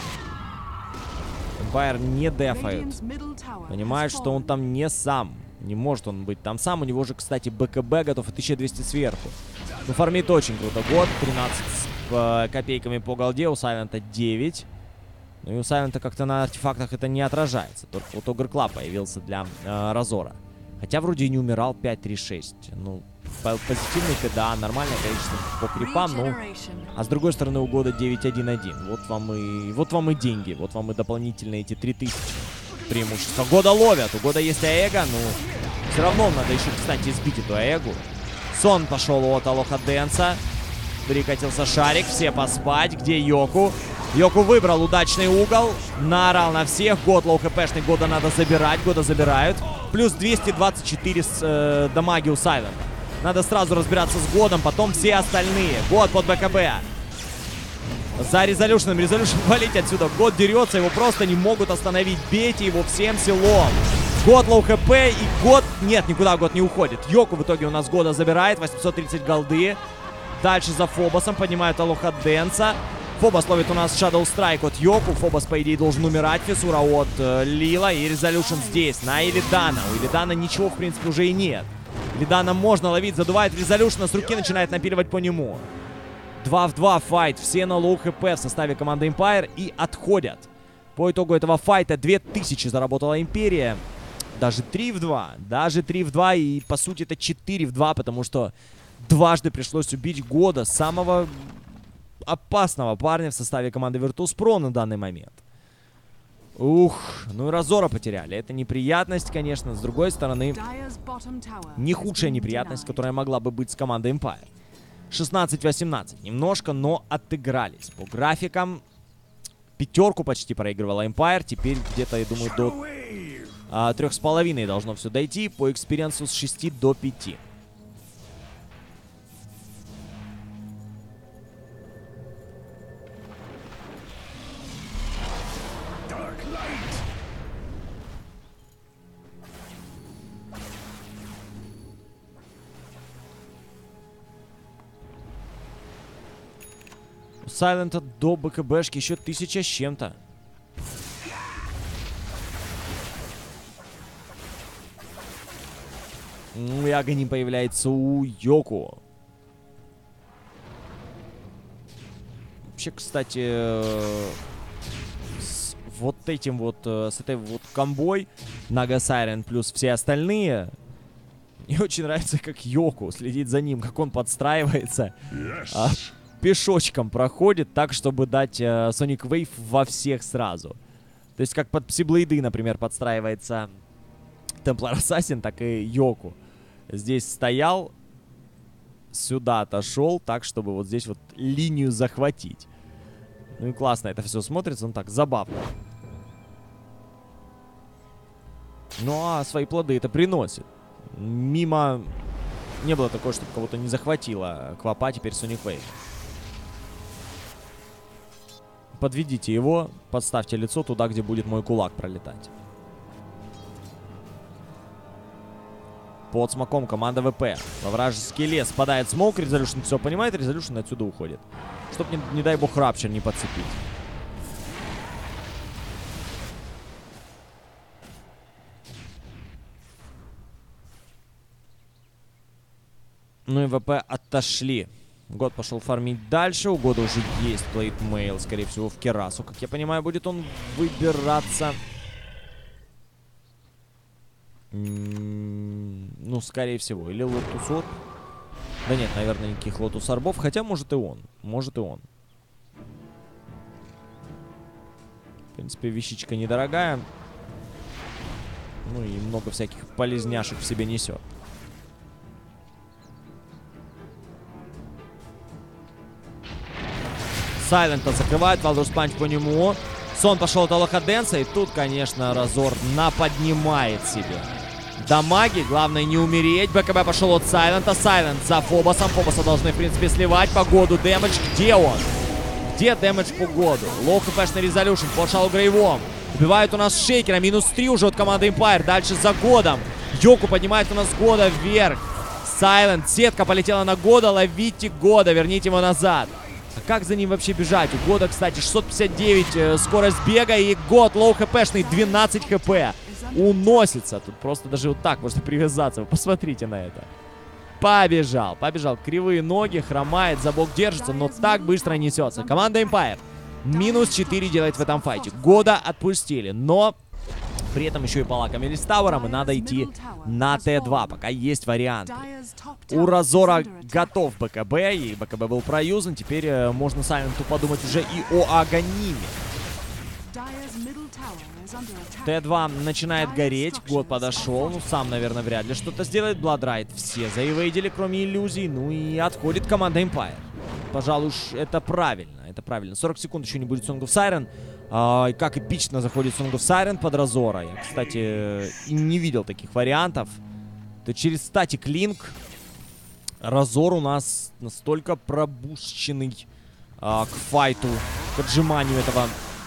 Empire не дефает. Понимает, что он там не сам. Не может он быть там сам. У него же, кстати, БКБ готов и 1200 сверху. Ну, фармит очень круто. Год, 13 с копейками по голде. У Сайлента 9. Ну и у Сайлента как-то на артефактах это не отражается. Только вот Огр Клаб появился для Разора. Хотя вроде и не умирал. 5-3-6. Ну, позитивный КДА, нормальное количество по крипам. Ну, а с другой стороны у года 9-1-1. Вот вам и деньги. Вот вам и дополнительные эти 3000 преимущества. Года ловят. У года есть Аэго. Ну, все равно надо еще, кстати, сбить эту Аэгу. Сон пошел от Лохаденса. Перекатился шарик. Все поспать. Где Йоку? Йоку выбрал удачный угол. Наорал на всех. Год лоу-хпшный. Года надо забирать. Года забирают. Плюс 224 с дамаги у Сайлента. Надо сразу разбираться с Годом. Потом все остальные. Год под БКБ. За Резолюшном. Резолюшн валить отсюда. Год дерется. Его просто не могут остановить. Бейте его всем силом. Год лоу хп и Год... Нет, никуда Год не уходит. Йоку в итоге у нас Года забирает. 830 голды. Дальше за Фобосом поднимают Лохаденса. Фобос ловит у нас Shadow Strike от Йоку. Фобос, по идее, должен умирать. Фиссура от Лила. И Резолюшн здесь, на Илидана. У Илидана ничего, в принципе, уже и нет. Илидана можно ловить. Задувает Резолюшна. С руки начинает напиливать по нему. 2 в 2 файт. Все на лоу хп в составе команды Empire. И отходят. По итогу этого файта 2000 заработала Империя. Даже 3 в 2. Даже 3 в 2. И, по сути, это 4 в 2. Потому что дважды пришлось убить Года. Самого опасного парня в составе команды Virtus.pro на данный момент. Ух, ну и Разора потеряли. Это неприятность, конечно. С другой стороны, не худшая неприятность, которая могла бы быть с командой Empire. 16-18. Немножко, но отыгрались. По графикам пятерку почти проигрывала Empire. Теперь где-то, я думаю, до 3,5 должно все дойти. По экспириенсу с 6 до 5. У Сайлента до БКБшки еще 1000 с чем-то. Ну и Агоним появляется у Йоку. Вообще, кстати, с вот этим вот, с этой вот комбой Нага Сайрен плюс все остальные, мне очень нравится, как Йоку следит за ним, как он подстраивается. пешочком проходит так, чтобы дать Sonic Wave во всех сразу. То есть как под Псиблейды, например, подстраивается Templar Assassin, так и Йоку. Здесь стоял, сюда отошел, так, чтобы вот здесь вот линию захватить. Ну и классно это все смотрится, ну так, забавно. Ну а свои плоды это приносит. Мимо не было такого, чтобы кого-то не захватило Квапа, теперь Sonic Wave. Подведите его, подставьте лицо туда, где будет мой кулак пролетать. Под смоком команда ВП. Во вражеский лес спадает смок, Резолюшн все понимает, Резолюшн отсюда уходит. Чтоб, не дай бог, Рапчер не подцепить. Ну и ВП отошли. Год пошел фармить дальше. У Года уже есть плейтмейл, скорее всего, в Керасу. Как я понимаю, будет он выбираться. Ну, скорее всего. Или Лотус-Орб. Да нет, наверное, никаких Лотус-Орбов. Хотя, может и он. Может и он. В принципе, вещичка недорогая. Ну и много всяких полезняшек в себе несет. Сайлента закрывает, Валдурс Панч по нему. Сон пошел от Аллахаденса, и тут, конечно, Разор наподнимает себе дамаги. Главное не умереть. БКБ пошел от Сайлента. Сайлент за Фобосом. Фобоса должны, в принципе, сливать. Погоду дэмэдж. Где он? Где дэмэдж по Году? Лоу хпшный Резолюшн по Шалу Грейвом. Убивают у нас Шейкера. Минус 3 уже от команды Empire. Дальше за Годом. Йоку поднимает у нас Года вверх. Сайлент. Сетка полетела на Года. Ловите Года. Верните его назад. А как за ним вообще бежать? У Года, кстати, 659 скорость бега. И Год лоу хпшный 12 хп. Уносится. Тут просто даже вот так можно привязаться. Вы посмотрите на это. Побежал. Побежал. Кривые ноги. Хромает. За бок держится. Но так быстро несется. Команда Empire. Минус 4 делает в этом файте. Года отпустили. Но при этом еще и полакомились с тавером. И надо идти на Т2. Пока есть варианты. У Разора готов БКБ. И БКБ был проюзан. Теперь можно Сайленту подумать уже и о Аганиме. Т2 начинает гореть. Год подошел. Ну, сам, наверное, вряд ли что-то сделает. Бладрайт все заэвейдили, кроме иллюзий. Ну и отходит команда Empire. Пожалуй, это правильно. Это правильно. 40 секунд еще не будет Song of Siren. И как эпично заходит Song of Siren под Разора. Я, кстати, не видел таких вариантов. То через Static Link Разор у нас настолько пробущенный к файту, к отжиманию этого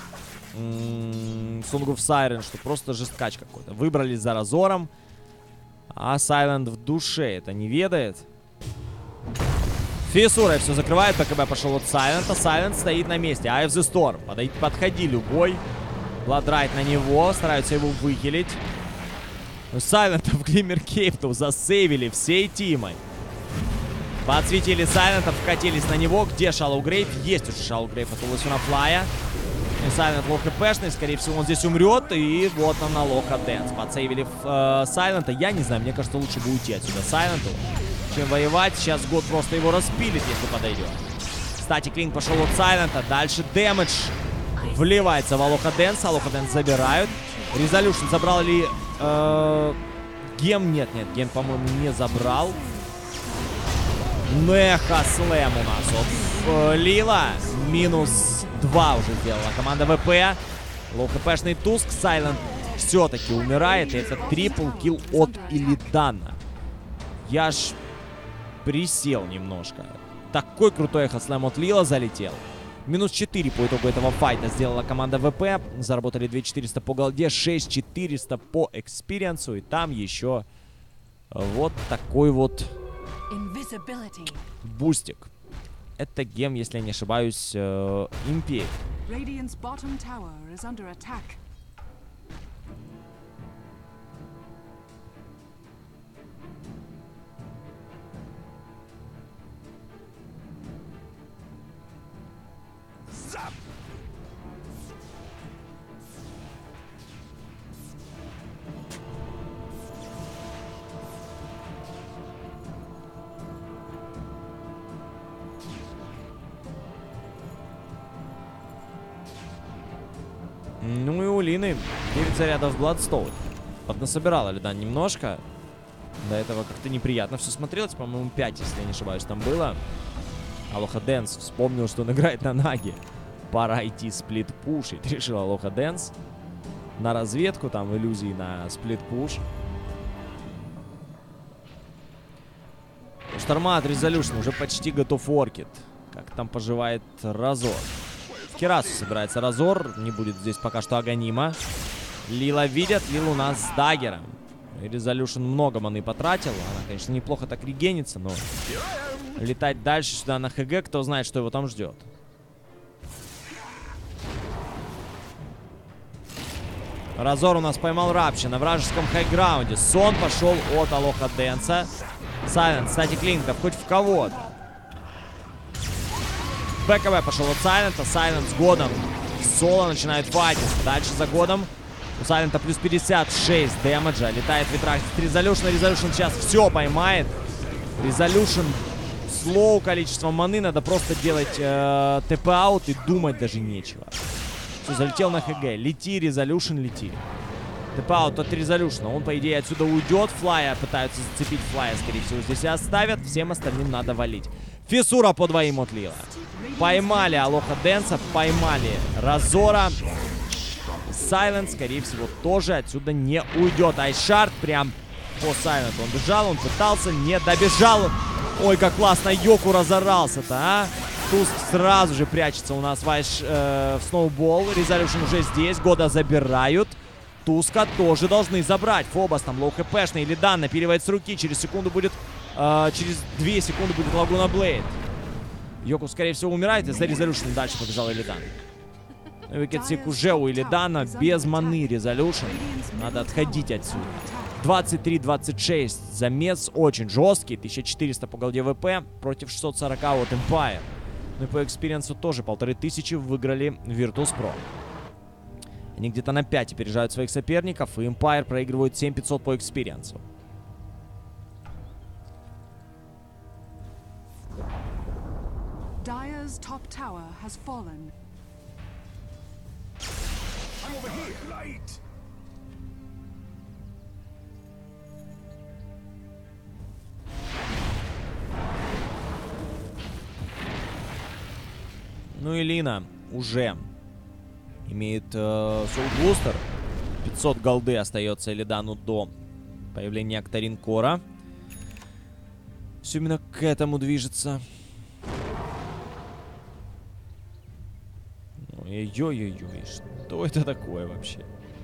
Song of Siren, что просто жесткач какой-то. Выбрались за Разором, а Сайлент в душе это не ведает. Фиссура все закрывает, БКБ пошел от Сайлента. Сайлент стоит на месте. Eye of the Storm. Подходи любой. Бладрайт на него. Стараются его выхилить. Сайлента в Глиммер Кейпту засейвили всей тимой. Подсветили Сайлента, вкатились на него. Где Шалоу Грейв? Есть уже Шалоу Грейв от Уласюна Флая. Сайлент лоу хпшный, скорее всего, он здесь умрет. И вот он на лоха дэнс. Подсейвили Сайлента. Я не знаю, мне кажется, лучше бы уйти отсюда Сайленту, чем воевать. Сейчас Год просто его распилит, если подойдет. Кстати, Клинк пошел от Сайлента. Дальше дэмэдж вливается в Алоха Дэнс. Алоха Дэнс забирают. Резолюшн забрал ли Гем? Нет, Гем, по-моему, не забрал. Меха слэм у нас от Лила. Минус 2 уже сделала команда ВП. Лоу хпшный Туск. Сайлент все-таки умирает. И это трипл килл от Илидана. Я ж присел немножко. Такой крутой эхослэм от Лила залетел. Минус 4 по итогу этого файта сделала команда ВП. Заработали 2400 по голде, 6400 по экспириенсу. И там еще вот такой вот бустик. Это гем, если я не ошибаюсь, Империи. Ну и у Лины 9 зарядов Bloodstone. Поднасобирала Лидан немножко. До этого как-то неприятно все смотрелось. По-моему, 5, если я не ошибаюсь, там было. Алоха Дэнс вспомнил, что он играет на Наге. Пора идти сплит-пушить. Решил Алоха Дэнс на разведку, там иллюзии на сплит-пуш. Шторма от Resolution уже почти готов Оркид. Как там поживает Разор? В Кирасу собирается Разор. Не будет здесь пока что Аганима. Лила видят. Лил у нас с даггером. Resolution много маны потратила. Она, конечно, неплохо так регенится, но летать дальше сюда на ХГ, кто знает, что его там ждет. Разор у нас поймал Рапча на вражеском хайграунде. Сон пошел от Алоха Дэнса. Сайленд, кстати, клинков хоть в кого-то. БКБ пошел от Сайленда. Сайленд с годом соло начинает файтиться. Дальше за годом у Сайленда плюс 56 дэмэджа. Летает ветрах с Resolution. Resolution сейчас все поймает. Resolution слоу количество маны. Надо просто делать ТП-аут и думать даже нечего. Все, залетел на ХГ. Лети, Resolution, лети. ТП-аут от Resolution. Он, по идее, отсюда уйдет. Флая пытаются зацепить. Флая, скорее всего, здесь и оставят. Всем остальным надо валить. Фиссура по двоим от Лила. Поймали Алоха Дэнса. Поймали Разора. Сайленд, скорее всего, тоже отсюда не уйдет. Айшард прям по Сайленду. Он бежал, он пытался, не добежал. Ой, как классно Йоку разорался-то, а. Туск сразу же прячется у нас в Сноубол. Resolution уже здесь. Года забирают. Туска тоже должны забрать. Фобос там лоу хпшный. Лидан напиливает с руки. Через секунду будет... через 2 секунды будет Лагуна Блейд. Йоку, скорее всего, умирает. Из-за Resolution дальше побежал Илидан. Викетсик уже у Илидана. Без маны Resolution. Надо отходить отсюда. 23-26. Замес очень жесткий. 1400 по голде ВП против 640 от Empire. Ну и по экспириенсу тоже 1500 выиграли Virtus.pro. Они где-то на 5 опережают своих соперников. И Empire проигрывают 7500 по экспириенсу. Dire's top tower has fallen. I'm over here, light. Ну и Лина уже имеет Soul Booster. 500 голды остается Элидану до появления Актаринкора. Все именно к этому движется. Ой-ой-ой, что это такое вообще?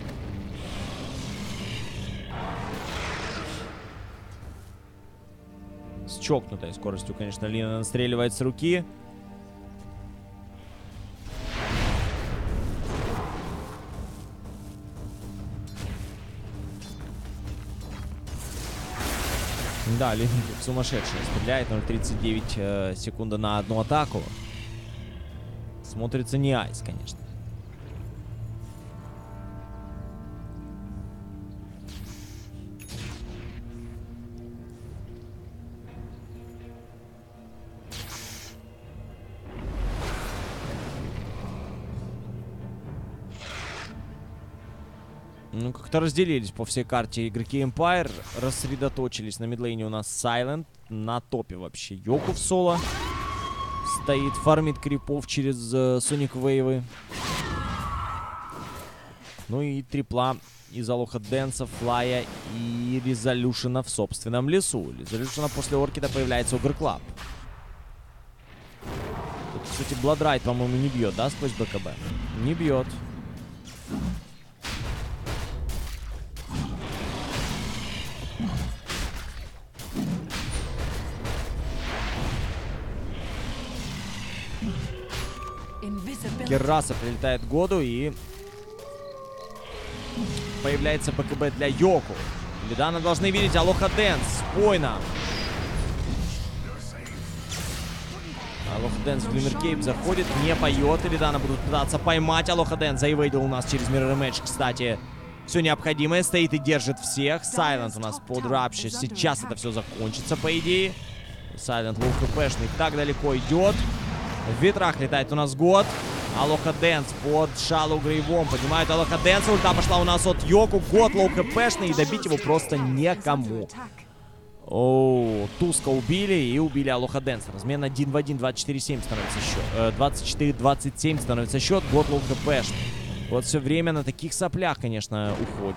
С чокнутой скоростью, конечно, Лина настреливает с руки. Да, Лина сумасшедшая стреляет. 0,39 секунды на одну атаку. Смотрится не айс, конечно. Ну, как-то разделились по всей карте игроки Empire. Рассредоточились на мидлейне у нас Silent. На топе вообще Йоку в соло. Стоит, фармит крипов через Sonic Wave. Ну и трипла из Алоха Дэнса, Флая и Resolution в собственном лесу. Resolution после Оркида появляется Ogre Club. Тут, кстати, Бладрайт, по-моему, не бьет, да, сквозь БКБ? Не бьет. Кераса прилетает к Году и появляется БКБ для Йоку. Лидана должны видеть Алоха Дэнс. Спойно. Алоха Дэнс в Глиммеркейп заходит, не поет. Лидана будут пытаться поймать. Алоха Дэнс заивейдил у нас через Mirror Match, кстати. Все необходимое. Стоит и держит всех. Сайленд у нас под Рапча. Сейчас это все закончится, по идее. Сайленд лоу хпшный так далеко идет. В ветрах летает у нас Год. Алоха Дэнс под Шалу Грейвом. Поднимают Алоха Дэнса. Ульта пошла у нас от Йоку. Год лоу хпшный. И добить его просто некому. Оу, Туска убили и убили Алоха Дэнса. Размен 1 в 1. 24-7 становится счет. 24-27 становится счет. Год лоу хпшный. Вот все время на таких соплях, конечно, уходит.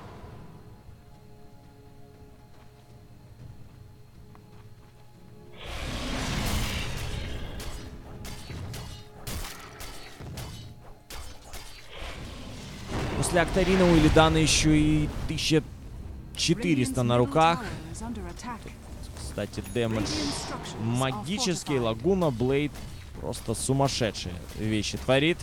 После Актарина у Илидана еще и 1400 на руках. Кстати, дэмэдж магический. Лагуна Блейд просто сумасшедшие вещи творит.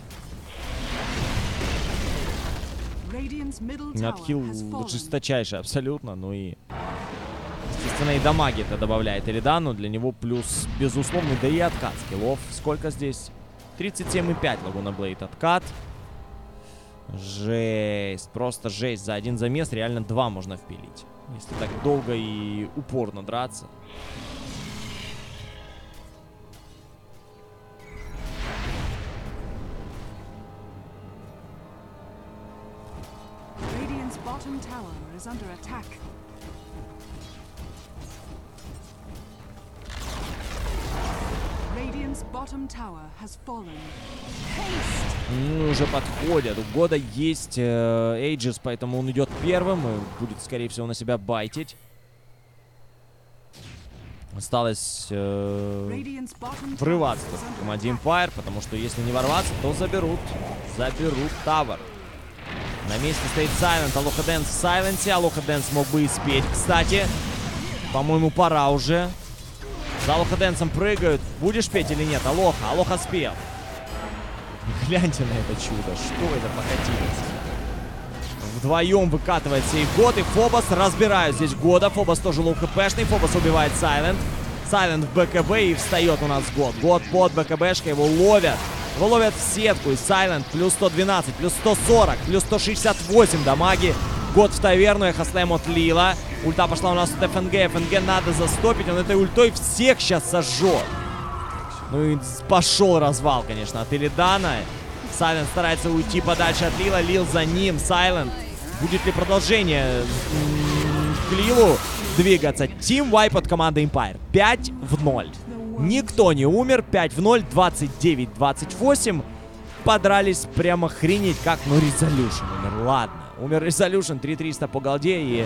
Надхилл жесточайший абсолютно. Ну и, естественно, и дамаги это добавляет Илидану. Для него плюс безусловный, да и откат скиллов. Сколько здесь? 37,5 Лагуна Блейд откат. Жесть, просто жесть. За один замес реально 2 можно впилить, если так долго и упорно драться. Уже подходят. У Года есть Aegis, поэтому он идет первым и будет, скорее всего, на себя байтить. Осталось врываться в команде Empire, потому что если не ворваться, то заберут тавер. На месте стоит Silent. Алоха Дэнс в Сайленте. Алоха Дэнс мог бы и спеть, кстати. По-моему, пора уже. За Алоха Дэнсом прыгают. Будешь петь или нет? Алоха спел. Гляньте на это чудо. Что это покатилось? Вдвоем выкатывается и Год, и Фобос. Разбирают здесь Года. Фобос тоже лоу хпшный. Фобос убивает Сайлент. Сайлент в БКБ и встает у нас Год. Год под БКБшкой. Его ловят. Его ловят в сетку. И Сайлент плюс 112, плюс 140, плюс 168 дамаги. Год в таверну. Эхослэм от Лила. Ульта пошла у нас от ФНГ. ФНГ надо застопить. Он этой ультой всех сейчас сожжет. Ну и пошел развал, конечно, от Илидана. Сайлент старается уйти подальше от Лила. Лил за ним. Сайлент. Будет ли продолжение к Лилу двигаться? Тим вайп от команды Empire. 5 в 0. Никто не умер. 5 в 0. 29-28. Подрались прямо охренеть как. Ну, Resolution умер. Ладно. Умер Resolution. 3300 по голде и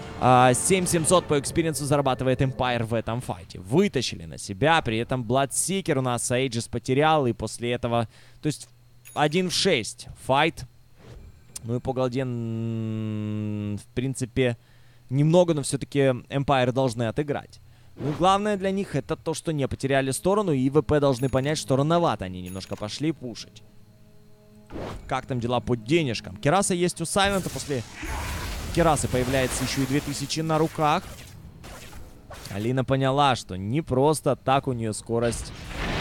7700 по экспириенсу зарабатывает Empire в этом файте. Вытащили на себя. При этом Bloodseeker у нас Aegis потерял. И после этого... То есть 1 в 6 файт. Ну и по голде, в принципе, немного, но все-таки Empire должны отыграть. Ну, главное для них это то, что не потеряли сторону. И ВП должны понять, что рановато они немножко пошли пушить. Как там дела по денежкам? Кераса есть у Сайлента. После Керасы появляется еще и 2000 на руках. Алина поняла, что не просто так у нее скорость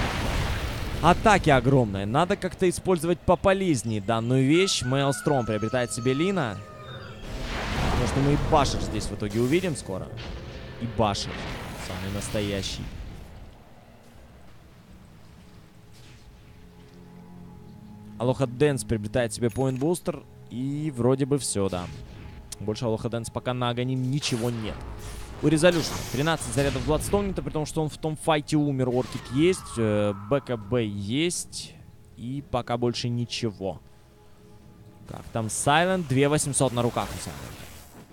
атаки огромная. Надо как-то использовать пополезнее данную вещь. Maelstrom приобретает себе Лина. Потому что мы и Башер здесь в итоге увидим скоро. И Башер. Самый настоящий. Алоха Дэнс приобретает себе Point Booster. И вроде бы все, да. Больше Алоха Дэнс пока на Агоне ничего нет. У Resolution 13 зарядов Bloodstone, при том, что он в том файте умер. Ортик есть, БКБ есть. И пока больше ничего. Как там Silent? 2800 на руках у Silent.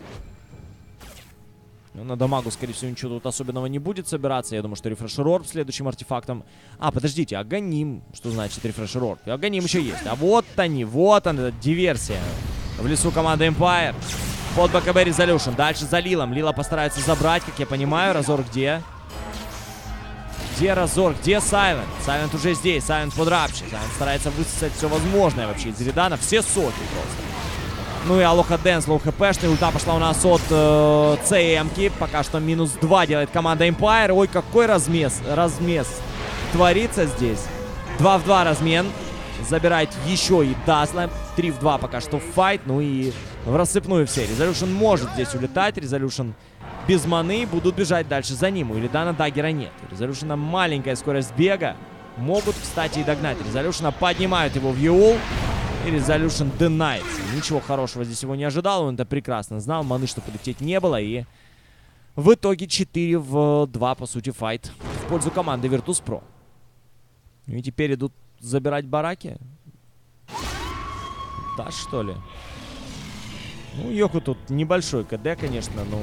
Ну, на дамагу, скорее всего, ничего тут особенного не будет собираться. Я думаю, что Refresher Orb следующим артефактом. А, подождите, Агоним. Что значит Refresher Orb? И Агоним еще есть. А вот они, вот она, диверсия. В лесу команды Empire. Под БКБ Resolution. Дальше за Лилом. Лила постарается забрать, как я понимаю. Разор где? Где Разор? Где Silent? Silent уже здесь. Silent под Рапчи. Silent старается высосать все возможное вообще из Ридана. Все соки просто. Ну и Алоха Дэнс, лоу хпшный. Ульта пошла у нас от ЦМ-ки. Пока что минус 2 делает команда Empire. Ой, какой размес творится здесь. 2 в 2 размен. Забирает еще и Дазла. 3 в 2 пока что в файт. Ну и в рассыпную все. Resolution может здесь улетать. Resolution без маны. Будут бежать дальше за ним. У Илидана даггера нет. У Resolution маленькая скорость бега. Могут, кстати, и догнать Резолюшена. Поднимают его в Юл. И Резолюшен динается. Ничего хорошего здесь его не ожидал. Он это прекрасно знал. Маны, что полететь, не было. И в итоге 4-2, по сути, файт в пользу команды Virtus.pro. И теперь идут забирать бараки. Да, что ли? Ну, Йоку тут небольшой КД, конечно, но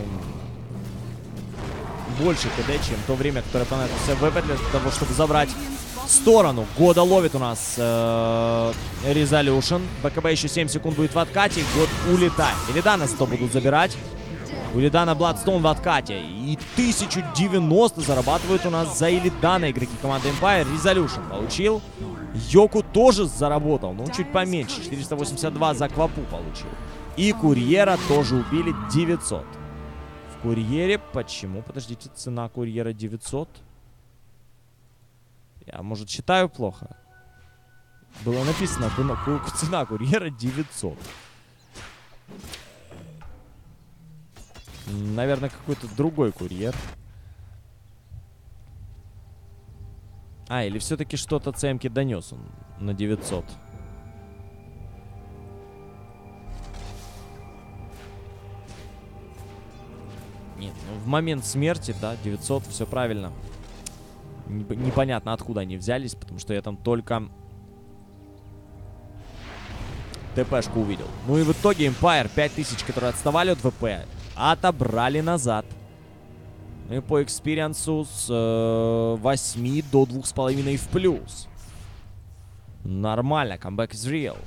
больше КД, чем то время, которое понадобится ВП для того, чтобы забрать сторону. Года ловит у нас Резолюшн. БКБ еще 7 секунд будет в откате. Год улетает. Илидана 100 будут забирать. У Илидана Бладстоун в откате. И 1090 зарабатывают у нас за Илидана игроки команды Empire. Резолюшн получил. Йоку тоже заработал, но чуть поменьше. 482 за Квапу получил. И Курьера тоже убили 900. В Курьере почему? Подождите, цена Курьера 900? Я, может, считаю плохо? Было написано, цена Курьера 900. Наверное, какой-то другой Курьер. А, или все-таки что-то ЦМки донес он на 900. Нет, ну в момент смерти, да, 900, все правильно. Непонятно, откуда они взялись, потому что я там только ТПшку увидел. Ну и в итоге Empire 5000, которые отставали от ВП, отобрали назад. Ну и по экспириенсу с 8 до 2,5 в плюс. Нормально, comeback is real.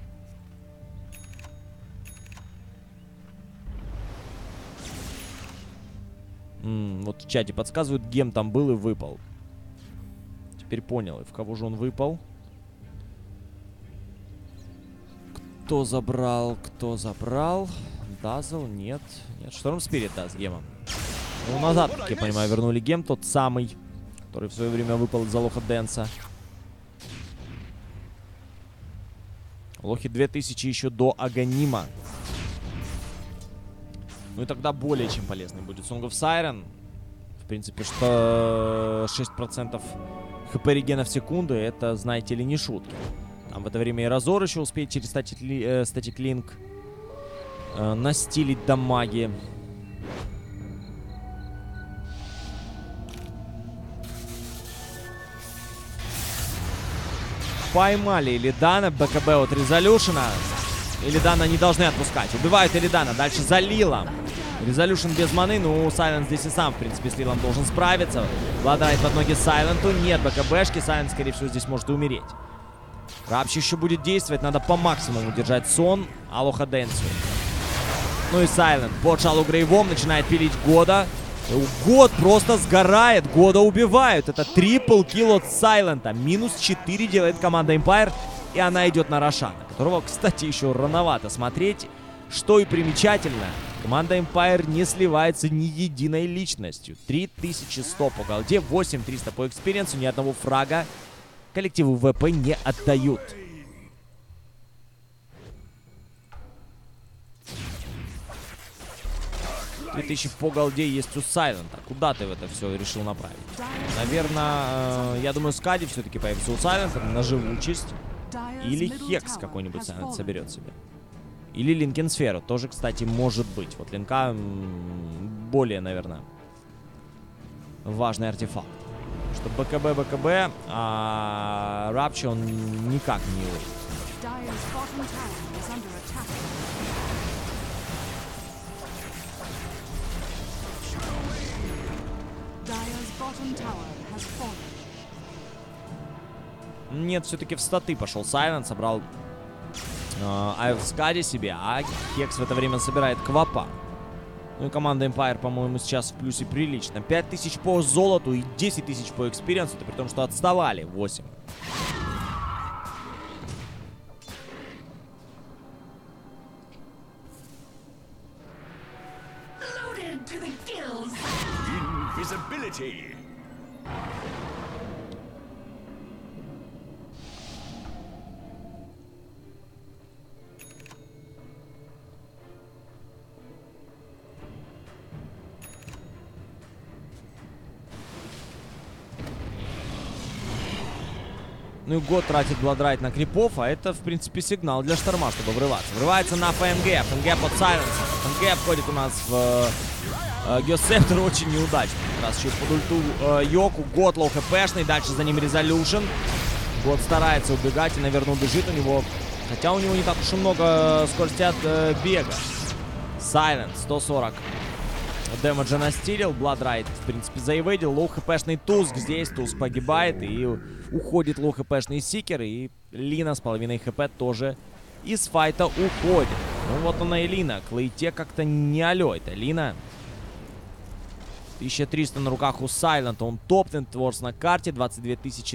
Вот в чате подсказывают, гем там был и выпал. Теперь понял, и в кого же он выпал. Кто забрал? Кто забрал? Дазл? Нет. Нет, Шторм Спирит, да, с гемом. Ну, назад, как я понимаю, вернули гем, тот самый, который в свое время выпал из-за Лоха Дэнса. Лохи 2000 еще до Аганима. Ну и тогда более чем полезный будет Song of Siren. В принципе, что 6% хп регена в секунду, это, знаете ли, не шутки. Там в это время и Разор еще успеет через Static Link настилить дамаги. Поймали Илидана, БКБ от Резолюшена. Илидана не должны отпускать. Убивают Илидана. Дальше за Лилом. Резолюшн без маны. Ну, Сайлент здесь и сам, в принципе, с Лилом должен справиться. Владает под ноги Сайленту. Нет БКБшки. Сайлент, скорее всего, здесь может и умереть. Рапч еще будет действовать. Надо по максимуму держать сон Алоха Дэнсу. Ну и Сайлент под Шалу Грейвом начинает пилить Года. Год просто сгорает. Года убивают. Это трипл килл от Сайлента. Минус 4 делает команда Empire. И она идет на Рошана, которого, кстати, еще рановато смотреть. Что и примечательно, команда Empire не сливается ни единой личностью. 3100 по голде, 8300 по экспириенсу, ни одного фрага коллективу ВП не отдают. Тысячи по голде есть у Сайлента. Куда ты в это все решил направить? Наверное, я думаю, Скади все-таки появится у Сайлента на живучесть. Или Хекс какой-нибудь Сайлент соберет себе. Или Линкен Сферу. Тоже, кстати, может быть. Вот Линка более, наверное, важный артефакт. Что БКБ, а Рапчи он никак не уйдет. Нет, все-таки в статы пошел Сайлент, собрал Скади себе, а Хекс в это время собирает Квапа. Ну и команда Empire, по-моему, сейчас в плюсе прилично. 5000 по золоту и 10 тысяч по экспириенсу, это при том, что отставали 8. Invisibility. Ну и год тратит Бладрайт на крипов, а это, в принципе, сигнал для Шторма, чтобы врываться. Врывается на ФНГ. ФНГ под сайленсом. ФНГ входит у нас в Геосептор очень неудачно. Как раз еще под ульту Йоку. Год лоу хпшный. Дальше за ним Резолюшн. Год старается убегать и, наверное, убежит у него. Хотя у него не так уж и много скорости от бега. Сайленс 140. Дэмэджа настилил. Бладрайт, в принципе, заевейдил. Лоу хпшный Туск. Здесь Туск погибает. И уходит лоу хпшный Сикер. И Лина с половиной хп тоже из файта уходит. Ну вот она и Лина. Клейте как-то не алё. Это Лина. 1300 на руках у Сайлента. Он топ-10 ворс на карте. 21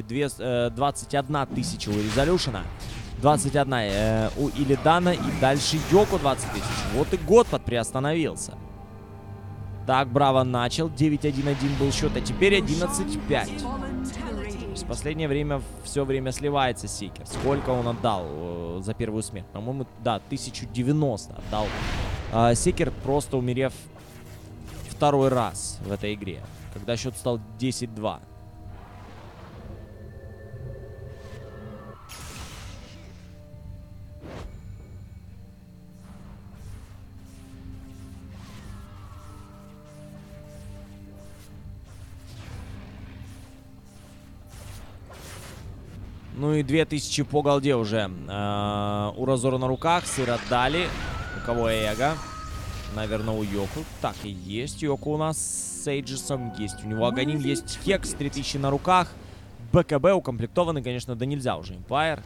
тысяча у Резолюшена. 21 у Илидана. И дальше Йоку 20 тысяч. Вот и год приостановился. Так, Браво начал. 9-1-1 был счет, а теперь 11-5. В последнее время все время сливается Сикер. Сколько он отдал за первую смерть? По-моему, да, 1090 отдал. Сикер, просто умерев второй раз в этой игре, когда счет стал 10-2. Ну и 2000 по голде уже у Разора на руках. Сыр отдали. У кого Эго? Наверное, у Йоку. Так и есть. Йоку у нас с Эйджисом. Есть у него Аганим. Есть Хекс. 3000 на руках. БКБ укомплектованный, конечно, да нельзя уже. Эмпайр.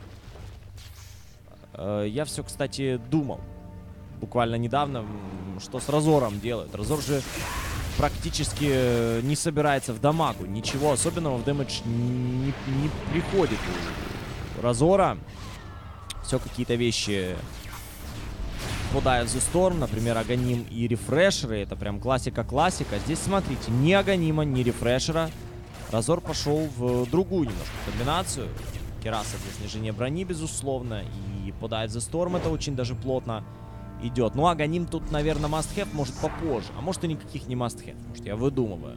Я все, кстати, думал буквально недавно, что с Разором делают. Разор же практически не собирается в дамагу. Ничего особенного в дэмэдж не приходит у Разора. Все какие-то вещи по Eye of the Storm, например, Аганим и рефрешеры. Это прям классика-классика. Здесь, смотрите, ни Аганима, ни рефрешера. Разор пошел в другую немножко комбинацию. Кераса для снижения брони, безусловно. И по Eye of the Storm это очень даже плотно идет. Ну, Аганим тут, наверное, must-have, может, попозже. А может, и никаких не must-have. Может, я выдумываю.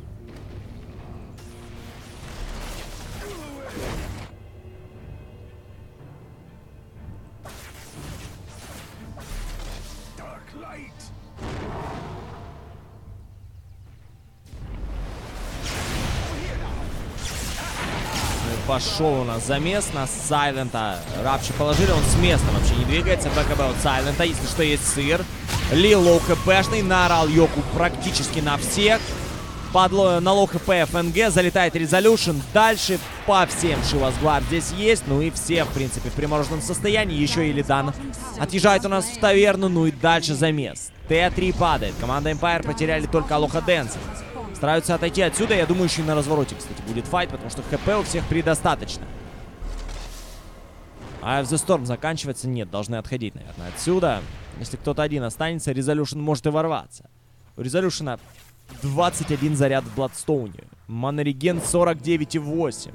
Пошел у нас замес на Сайлента. Рапчи положили, он с места вообще не двигается. БКБ от Сайлента, если что, есть сыр. Ли лоу хпшный, наорал Йоку практически на всех. На лоу хп ФНГ, залетает Резолюшн. Дальше по всем Шивасгвар здесь есть. Ну и все, в принципе, в примороженном состоянии. Еще и Илидан отъезжает у нас в таверну. Ну и дальше замес. Т3 падает. Команда Empire потеряли только Алоха Дэнса. Стараются отойти отсюда. Я думаю, еще и на развороте, кстати, будет файт, потому что хп у всех предостаточно. Eye of the Storm заканчивается? Нет, должны отходить, наверное, отсюда. Если кто-то один останется, Резолюшн может и ворваться. У Резолюшна 21 заряд в Бладстоуне. Манореген 49,8.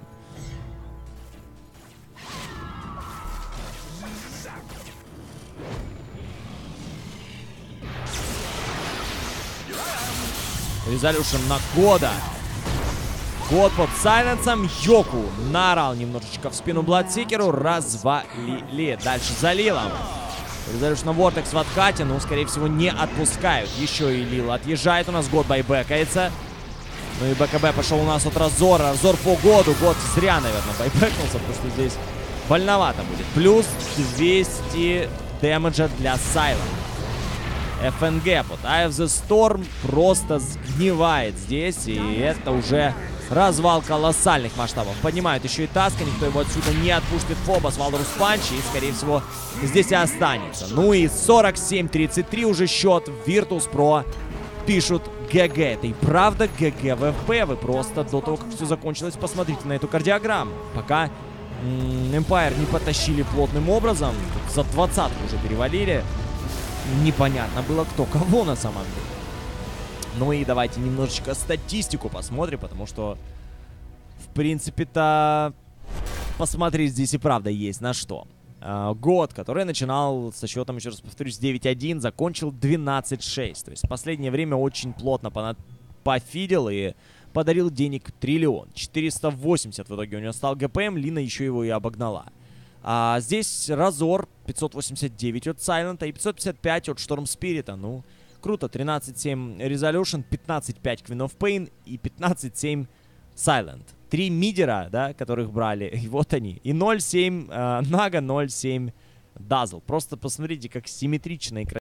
Резолюшн на Года. Год под сайленсом. Йоку наорал немножечко в спину Бладсикеру. Развалили. Дальше за Лилом. Резолюшн на Вортекс в откате. Но, скорее всего, не отпускают. Еще и Лил отъезжает. У нас Год байбекается. Ну и БКБ пошел у нас от Разора. Разор по Году. Год зря, наверное, байбекнулся, потому что здесь больновато будет. Плюс 200 дэмэджа для Сайлента. ФНГ под Eye of the Storm просто сгнивает здесь. И это уже развал колоссальных масштабов. Поднимают еще и Таска. Никто его отсюда не отпустит. Фобос, Валдорус Панч. И, скорее всего, здесь и останется. Ну и 47-33 уже счет. Virtus.pro пишут ГГ. Это и правда ГГ в ФП. Вы просто до того, как все закончилось, посмотрите на эту кардиограмму. Пока Empire не потащили плотным образом. За 20 уже перевалили. Непонятно было, кто кого на самом деле. Ну и давайте немножечко статистику посмотрим, потому что, в принципе-то, посмотреть здесь и правда есть на что. Год, который начинал со счетом, еще раз повторюсь, 9-1, закончил 12-6. То есть в последнее время очень плотно пофидел и подарил денег триллион. 480 в итоге у него стал ГПМ, Лина еще его и обогнала. А здесь Разор 589 от Сайлента и 555 от Шторм Спирита. Ну, круто. 13-7 Resolution, 15-5 Queen of Pain и 15-7 Silent. 3 мидера, да, которых брали, и вот они. И 0-7 Нага, 0-7 Dazzle. Просто посмотрите, как симметрично и красиво